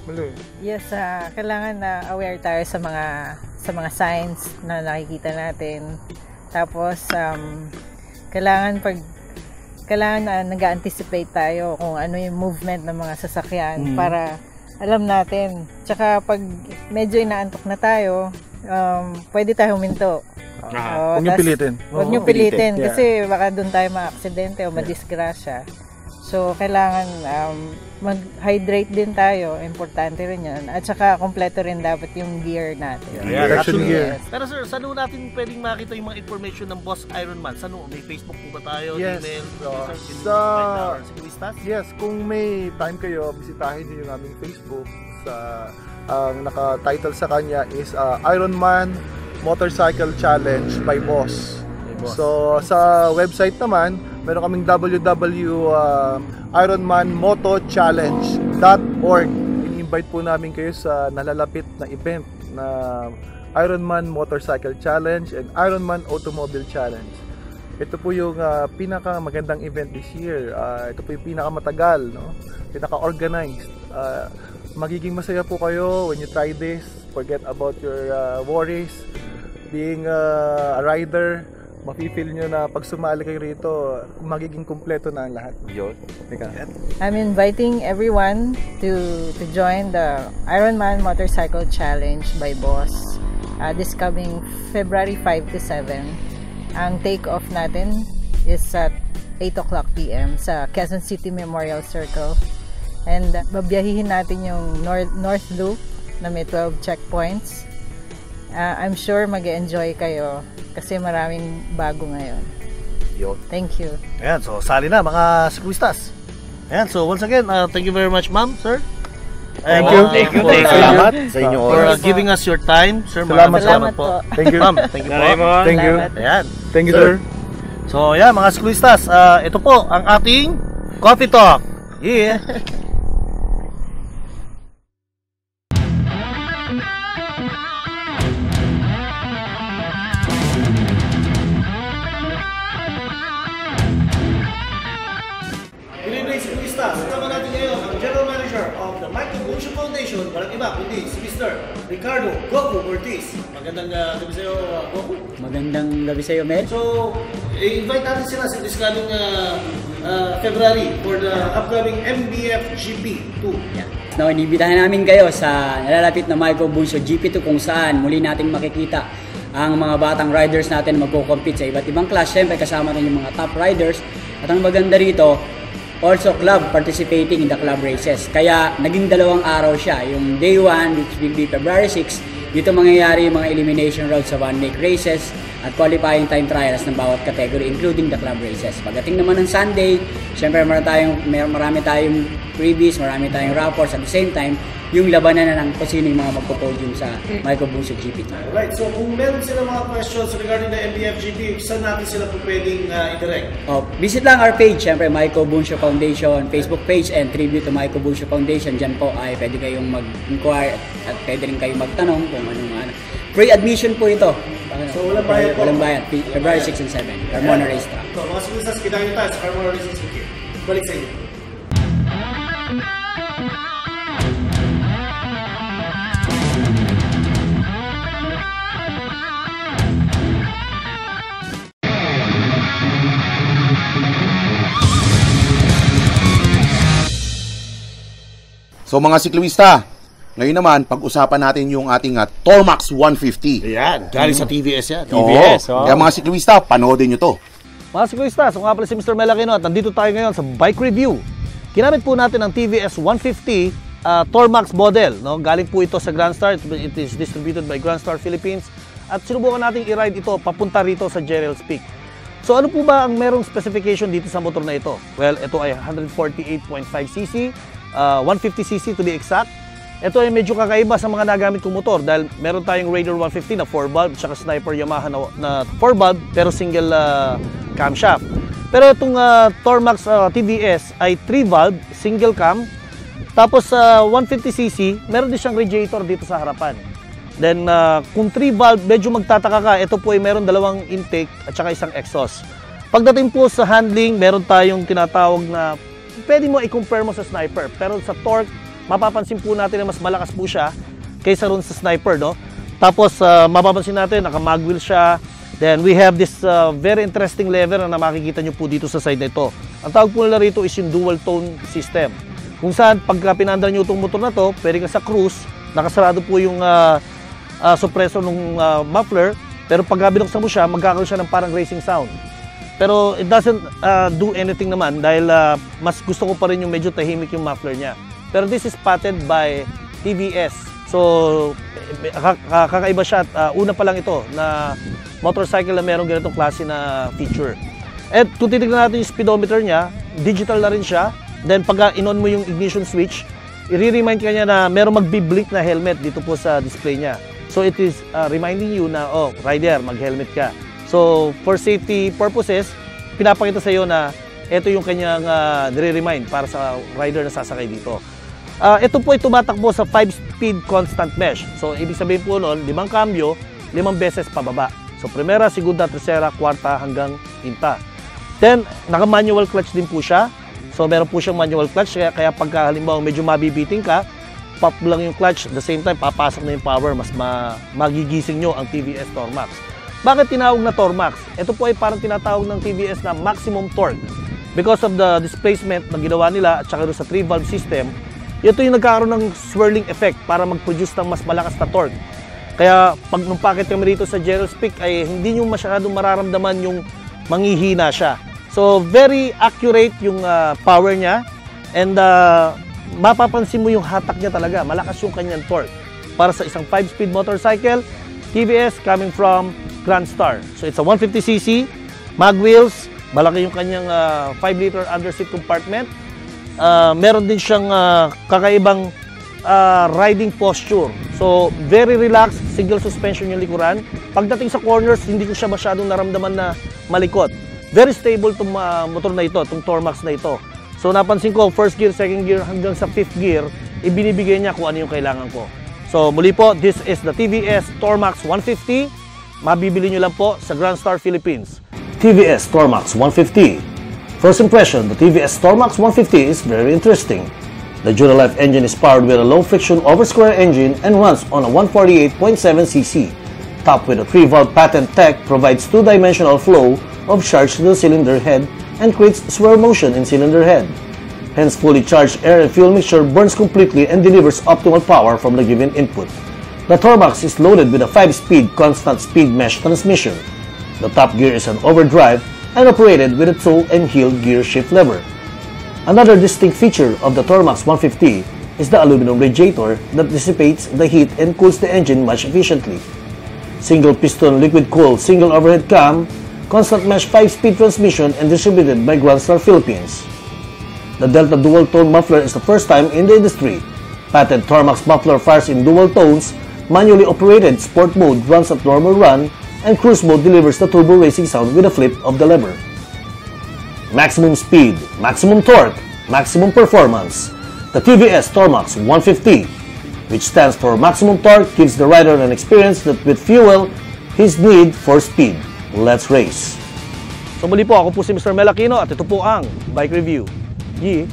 Yes, ah, kailangan na aware tayo sa mga sa mga signs na nakikita natin. Tapos um, kailangan pag kailangan na nag-anticipate tayo kung ano yung movement ng mga sasakyan Mm. para alam natin. Tsaka pag medyo inaantok na tayo, um, pwede tayo huminto. Ah. Oo, Huwag niyo tas- pilitin. Huwag niyo Oo. pilitin Yeah. kasi baka doon tayo ma-aksidente o madisgrasya. So, kailangan um, mag-hydrate din tayo. Importante rin yan. At saka, kompleto rin dapat yung gear natin. Ayan, Protection actually, gear. Pero sir, saan ho natin pwedeng makita yung mga information ng Boss Ironman? Saan ho? May Facebook po ba tayo? Yes. Email? So, Sir, can you sa invite our ciclistas? Yes, kung may time kayo, bisitahin niyo yung aming Facebook. Sa ang naka-title sa kanya is uh, Ironman Motorcycle Challenge by Boss. Boss. So sa website naman, meron kaming w w w dot ironman moto challenge dot org. I-invite po namin kayo sa nalalapit na event na Ironman Motorcycle Challenge and Ironman Automobile Challenge. Ito po yung uh, pinaka magandang event this year. Uh, ito po yung pinaka matagal, no? Pinaka organized. Uh, magiging masaya po kayo when you try this. Forget about your uh, worries. Being uh, a rider, mafe-feel nyo na pag sumali kayo rito, magiging kumpleto na ang lahat. Yun. I'm inviting everyone to to join the Ironman Motorcycle Challenge by Boss uh, this coming February five to seven. Ang take-off natin is at eight o'clock p m sa Quezon City Memorial Circle. And uh, babiyahihin natin yung North, North Loop na may twelve checkpoints. Uh, I'm sure mag-enjoy kayo kasi maraming bago ngayon. Yun. Thank you. Ayan, so sali na mga ciclistas. Ayan, so once again, uh, thank you very much, ma'am, sir. Thank And, you. uh, Thank you. for, Thank you. uh, Salamat sa inyong For uh, oras. giving us your time, sir. Salamat, Maraming salamat po. po. Thank you. Ma'am, thank you po. Raymond. Thank you. Ayan. Thank you, sir. So, yeah, mga ciclistas, uh, ito po ang ating Coffee Talk. Yeah. Good evening, ciclistas. Kasama natin ngayon ang General Manager of the Michael Buncho Foundation, walang iba kundi si Mister Ricardo Goku Ortiz. Magandang uh, gabi sa iyo, uh, Goku. Magandang gabi sa iyo, Mel. So, i-invite natin sila sa this coming uh, uh, February for the upcoming M B F G P two. Yeah. Now, inibitahan namin kayo sa nalalapit na Michael Buncho G P two kung saan muli nating makikita ang mga batang riders natin magko-compete sa iba't ibang class. Siyempre, kasama rin yung mga top riders. At ang maganda rito, also club participating in the club races. Kaya naging dalawang araw siya. Yung day one, which will be February sixth, dito mangyayari yung mga elimination rounds sa one-make races at qualifying time trials ng bawat category, including the club races. Pagdating naman ng Sunday, syempre marami tayong, marami tayong freebies, marami tayong rapports. At the same time, yung labanan na ng kung sino yung mga magpo-podium sa Michael Buncho G P two. Alright, so kung meron sila mga questions regarding the M B F G P, saan natin sila po pwedeng uh, i-direct? Oh, visit lang our page, syempre Michael Buncho Foundation Facebook page and tribute to Michael Buncho Foundation. Diyan po ay pwede kayong mag-inquire at pwede rin kayong magtanong kung anong ano. Free admission po ito. So walang bayad po? Walang bayad. February sixth and seventh. Carmona Racetrack. So mga ciclistas, kita nyo tayo sa Carmona Racetrack. Balik sa inyo. So mga siklista, Ngayon naman, pag-usapan natin yung ating uh, Tormax one fifty. Ayan, galing sa T V S yan. T V S, oh. Kaya mga siklista, panoodin nyo to. Mga siklista, so nga pala si Mister Melakino at nandito tayo ngayon sa bike review. Kinamit po natin ang T V S one fifty uh, Tormax model. No? Galing po ito sa Grand Star. It is distributed by Grand Star Philippines. At sinubukan natin i-ride ito papunta rito sa Gerald's Peak. So ano po ba ang merong specification dito sa motor na ito? Well, ito ay one forty-eight point five c c, uh, one fifty c c to be exact. Ito ay medyo kakaiba sa mga nagamit kong motor dahil meron tayong Raider one fifty na four valve at Sniper Yamaha na, na four valve pero single uh, camshaft. Pero itong uh, Tormax uh, T V S ay three valve, single cam. Tapos sa uh, one fifty c c, meron din siyang radiator dito sa harapan. Then uh, kung three valve, medyo magtataka ka, ito po ay meron dalawang intake at saka isang exhaust. Pagdating po sa handling, meron tayong tinatawag na pwede mo i-compare mo sa Sniper, pero sa torque mapapansin po natin na mas malakas po siya kaysa ron sa Sniper, no? Tapos uh, mapapansin natin naka-mag wheel siya. Then we have this uh, very interesting lever na makikita nyo po dito sa side na ito. Ang tawag po nila rito is yung dual tone system. Kung saan pagka pinandar nyo itong motor na to, pwede ka sa cruise, nakasarado po yung uh, uh, suppressor ng uh, muffler, pero pag binuksan mo siya, magkakaroon siya ng parang racing sound. Pero it doesn't uh, do anything naman dahil uh, mas gusto ko pa rin yung medyo tahimik yung muffler niya. Pero this is patented by T V S. So, kakaiba siya. Uh, una pa lang ito na motorcycle na merong ganitong klase na feature. At kung titignan natin yung speedometer niya, digital na rin siya. Then pag in-on mo yung ignition switch, i-remind ka niya na merong magbi-blink na helmet dito po sa display niya. So it is uh, reminding you na, oh, rider, mag-helmet ka. So for safety purposes, pinapakita sa iyo na ito yung kanyang uh, nire-remind para sa rider na sasakay dito. Uh, ito po ay tumatakbo sa five speed constant mesh. So, ibig sabihin po noon, limang cambio, limang beses pababa. So, primera, segunda, tercera, kwarta, hanggang quinta. Then, naka-manual clutch din po siya. So, meron po siyang manual clutch. Kaya, kaya pagka halimbawa medyo mabibiting ka, pop lang yung clutch. At the same time, papasok na yung power. Mas ma magigising nyo ang T V S Tormax. Bakit tinawag na Tormax? Ito po ay parang tinatawag ng T V S na maximum torque. Because of the displacement na ginawa nila at saka sa three valve system, ito yung nagkakaroon ng swirling effect para mag-produce ng mas malakas na torque. Kaya pag nung packet kami rito sa Gerald's Peak ay hindi nyo masyadong mararamdaman yung manghihina siya. So very accurate yung uh, power niya and uh, mapapansin mo yung hatak niya talaga. Malakas yung kanyang torque. Para sa isang five speed motorcycle, T V S coming from Grand Star. So it's a one fifty c c, mag wheels, malaki yung kanyang uh, five liter underseat compartment. Uh, meron din siyang uh, kakaibang uh, riding posture. So, very relaxed, single suspension yung likuran. Pagdating sa corners, hindi ko siya masyadong naramdaman na malikot. Very stable itong uh, motor na ito, itong Tormax na ito. So, napansin ko, first gear, second gear, hanggang sa fifth gear, ibinibigay niya kung ano yung kailangan ko. So, muli po, this is the T V S Tormax one fifty. Mabibili nyo lang po sa Grand Star Philippines. T V S Tormax one fifty. First impression, the T V S Tormax one fifty is very interesting. The Duralife engine is powered with a low-friction over-square engine and runs on a one forty-eight point seven c c. Topped with a three valve patent tech provides two-dimensional flow of charge to the cylinder head and creates swirl motion in cylinder head. Hence, fully charged air and fuel mixture burns completely and delivers optimal power from the given input. The Tormax is loaded with a five speed constant speed mesh transmission. The top gear is an overdrive and operated with a toe and heel gear shift lever. Another distinct feature of the Tormax one fifty is the aluminum radiator that dissipates the heat and cools the engine much efficiently. Single piston liquid cooled single overhead cam, constant mesh five speed transmission and distributed by Grand Star Philippines. The Delta dual tone muffler is the first time in the industry. Patent Tormax muffler fires in dual tones, manually operated sport mode runs at normal run, and cruise mode delivers the turbo racing sound with a flip of the lever. Maximum speed, maximum torque, maximum performance. The T V S Tormax one fifty, which stands for maximum torque, gives the rider an experience that with fuel, his need for speed. Let's race. So muli po, ako po si Mister Melakino at ito po ang Bike Review. Yi.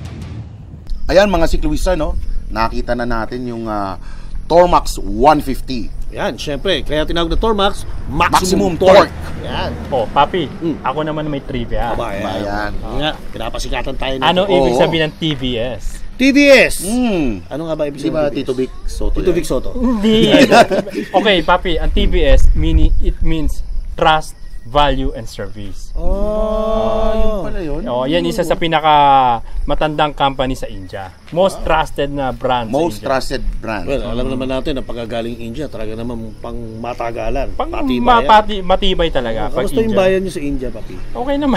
Ayan mga sikluista, no? Nakita na natin yung uh, Tormax one fifty. Yan, syempre, kaya tinawag na Tormax, Maximum maximum, torque. torque. Yan. Oh, papi, mm. ako naman may trivia. Aba, yan. Ayan. Yan. Nga, pinapasikatan tayo nito. Ano Oo. ibig sabihin ng T V S? T T V S. Mm. Ano nga ba ibig Di ba sabihin? Tito Vic Soto? Tito Vic Soto. Hindi. Okay, papi, ang T V S, meaning, it means trust, value, and service. Oh, yun pala yun. Oh, yan isa sa pinaka matandang company sa India. Most trusted na brand Most sa India. trusted brand. Well, alam naman natin na pagkagaling India, talaga naman pang matagalan. Pang patibay. mapati, matibay talaga. Oh, pag kamusta yung India. bayan nyo sa India, Papi? Okay naman.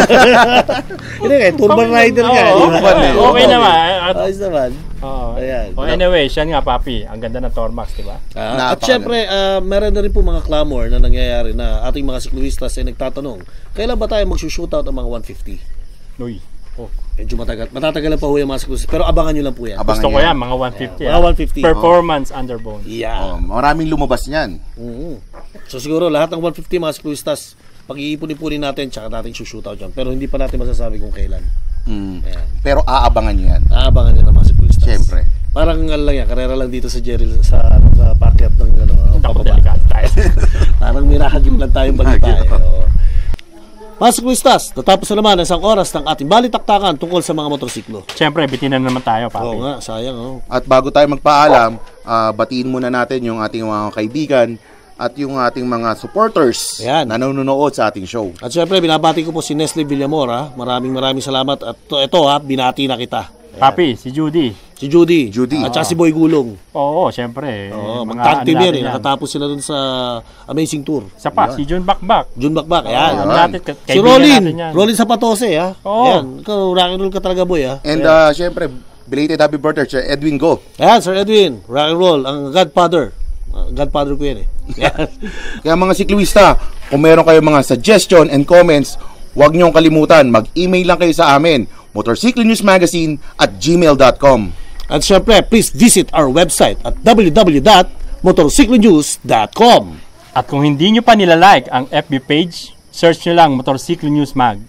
Hindi eh, turban rider nga. Oo, di ba? okay, okay naman. Ayos naman. Oo. Ayan. Oh, anyway, siya nga, Papi. Ang ganda ng Tormax, di ba? Ah, at syempre, uh, meron na rin po mga clamor na nangyayari na ating mga sikluistas ay nagtatanong, kailan ba tayo mag-shootout ang mga one fifty? Uy. Oh. Medyo matagal. Matatagalan pa ho yung mga sikluistas. Pero abangan nyo lang po yan. Gusto ko yan, mga one fifty. Yeah, mga one fifty. Performance oh. underbone. Yeah. Oh, maraming lumabas niyan. Mm-hmm. So siguro lahat ng one fifty mga sikluistas, pag-iipon-ipunin natin, tsaka natin shootout dyan. Pero hindi pa natin masasabi kung kailan. Mm. Pero aabangan nyo yan. Aabangan nyo ng mga sikluistas. Siyempre. Parang ano lang yan, karera lang dito sa Jerry sa uh, packet ng ano, pababa. Parang mirahagim lang tayong balita. Eh. Oh. Mga sikluistas, natapos na naman ang isang oras ng ating balitaktakan tungkol sa mga motorsiklo. Siyempre, bitinan naman tayo, Papi. Oo nga, sayang. Oh. At bago tayo magpaalam, uh, batiin muna natin yung ating mga kaibigan at yung ating mga supporters Ayan. na nanonood sa ating show. At syempre, binabati ko po si Nestle Villamora. Maraming maraming salamat. At ito, ito ha, binati na kita. Ayan. Papi, si Judy. Si Judy. Judy. At saka si Boy Gulong. Oo, syempre. Oo, Mga mag-tag team ano yan eh. natin yan. Nakatapos sila dun sa Amazing Tour. Isa pa, si Jun Bakbak. Jun Bakbak, ayan. Oo, natin, ka- Si kaibigan Rolin. natin yan. Rolin Zapatose, ha. Oo. Ayan. Ikaw, rock and roll ka talaga, boy, ha. And Ayan. uh, syempre, belated happy birthday Sir Edwin Go. Ayan, Sir Edwin. Rock and roll. Ang godfather. Uh, godfather ko yan eh. Kaya mga sikluista, kung meron kayo mga suggestion and comments, huwag niyong kalimutan, mag-email lang kayo sa amin, motorsiklo news magazine at gmail dot com. At syempre, please visit our website at w w w dot motorsiklo news dot com. At kung hindi nyo pa nilalike ang F B page, search nyo lang Motorsiklo News Mag.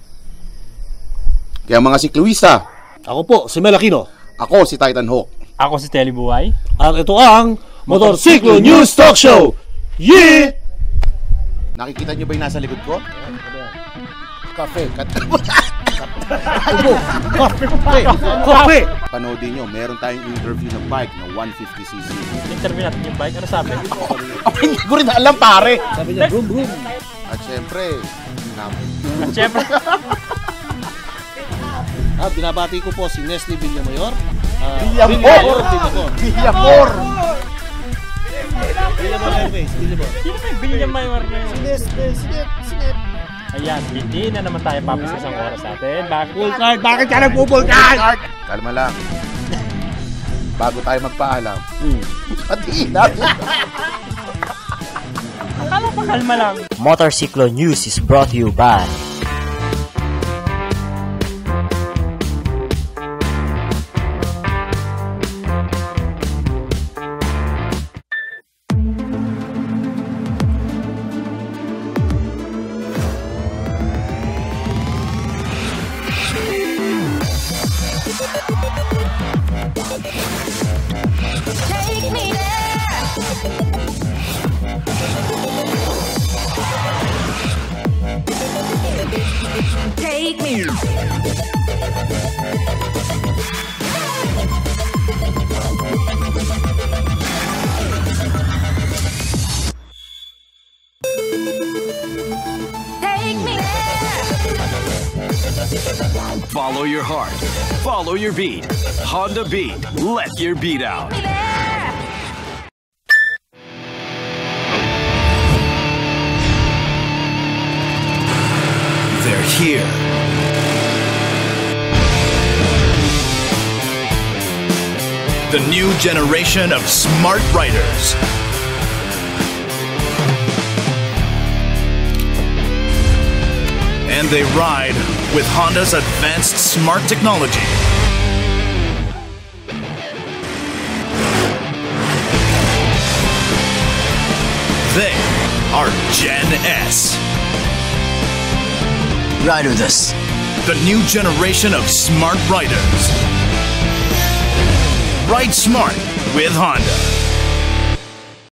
Kaya mga sikluista, ako po, si Mel Aquino. Ako si Titan Hawk. Ako si Telly Buhay. At ito ang Motorsiklo News Talk Show. Yeah! Nakikita niyo ba yung nasa likod ko? Cafe. Ubo. Kape. Kape. Panoodin nyo, meron tayong interview ng bike na one fifty c c. Interview natin yung bike. Ano sabi? Hindi ko rin alam, pare. Sabi niya, boom, boom. At syempre, At syempre, Ah, binabati ko po si Nestle Villamayor. Uh, Villamor! Villamor! Villamor Airways. Villamor. sino ba yung Villamayor na yun? Nestle, snip, snip. Ayan, hindi na naman tayo Papi sa isang oras natin. Bakit? Full card. Bakit ka nagpo-full card? Kalma lang. Bago tayo magpaalam. Hmm. Pati natin. Akala pa kalma lang. Motorsiklo News is brought to you by Take me there. Take me. Take me there. Follow your heart. Follow your beat. Honda Beat. Let your beat out. They're here. The new generation of smart riders. And they ride with Honda's advanced smart technology. They are Gen S. Ride with us. The new generation of smart riders. Ride smart with Honda.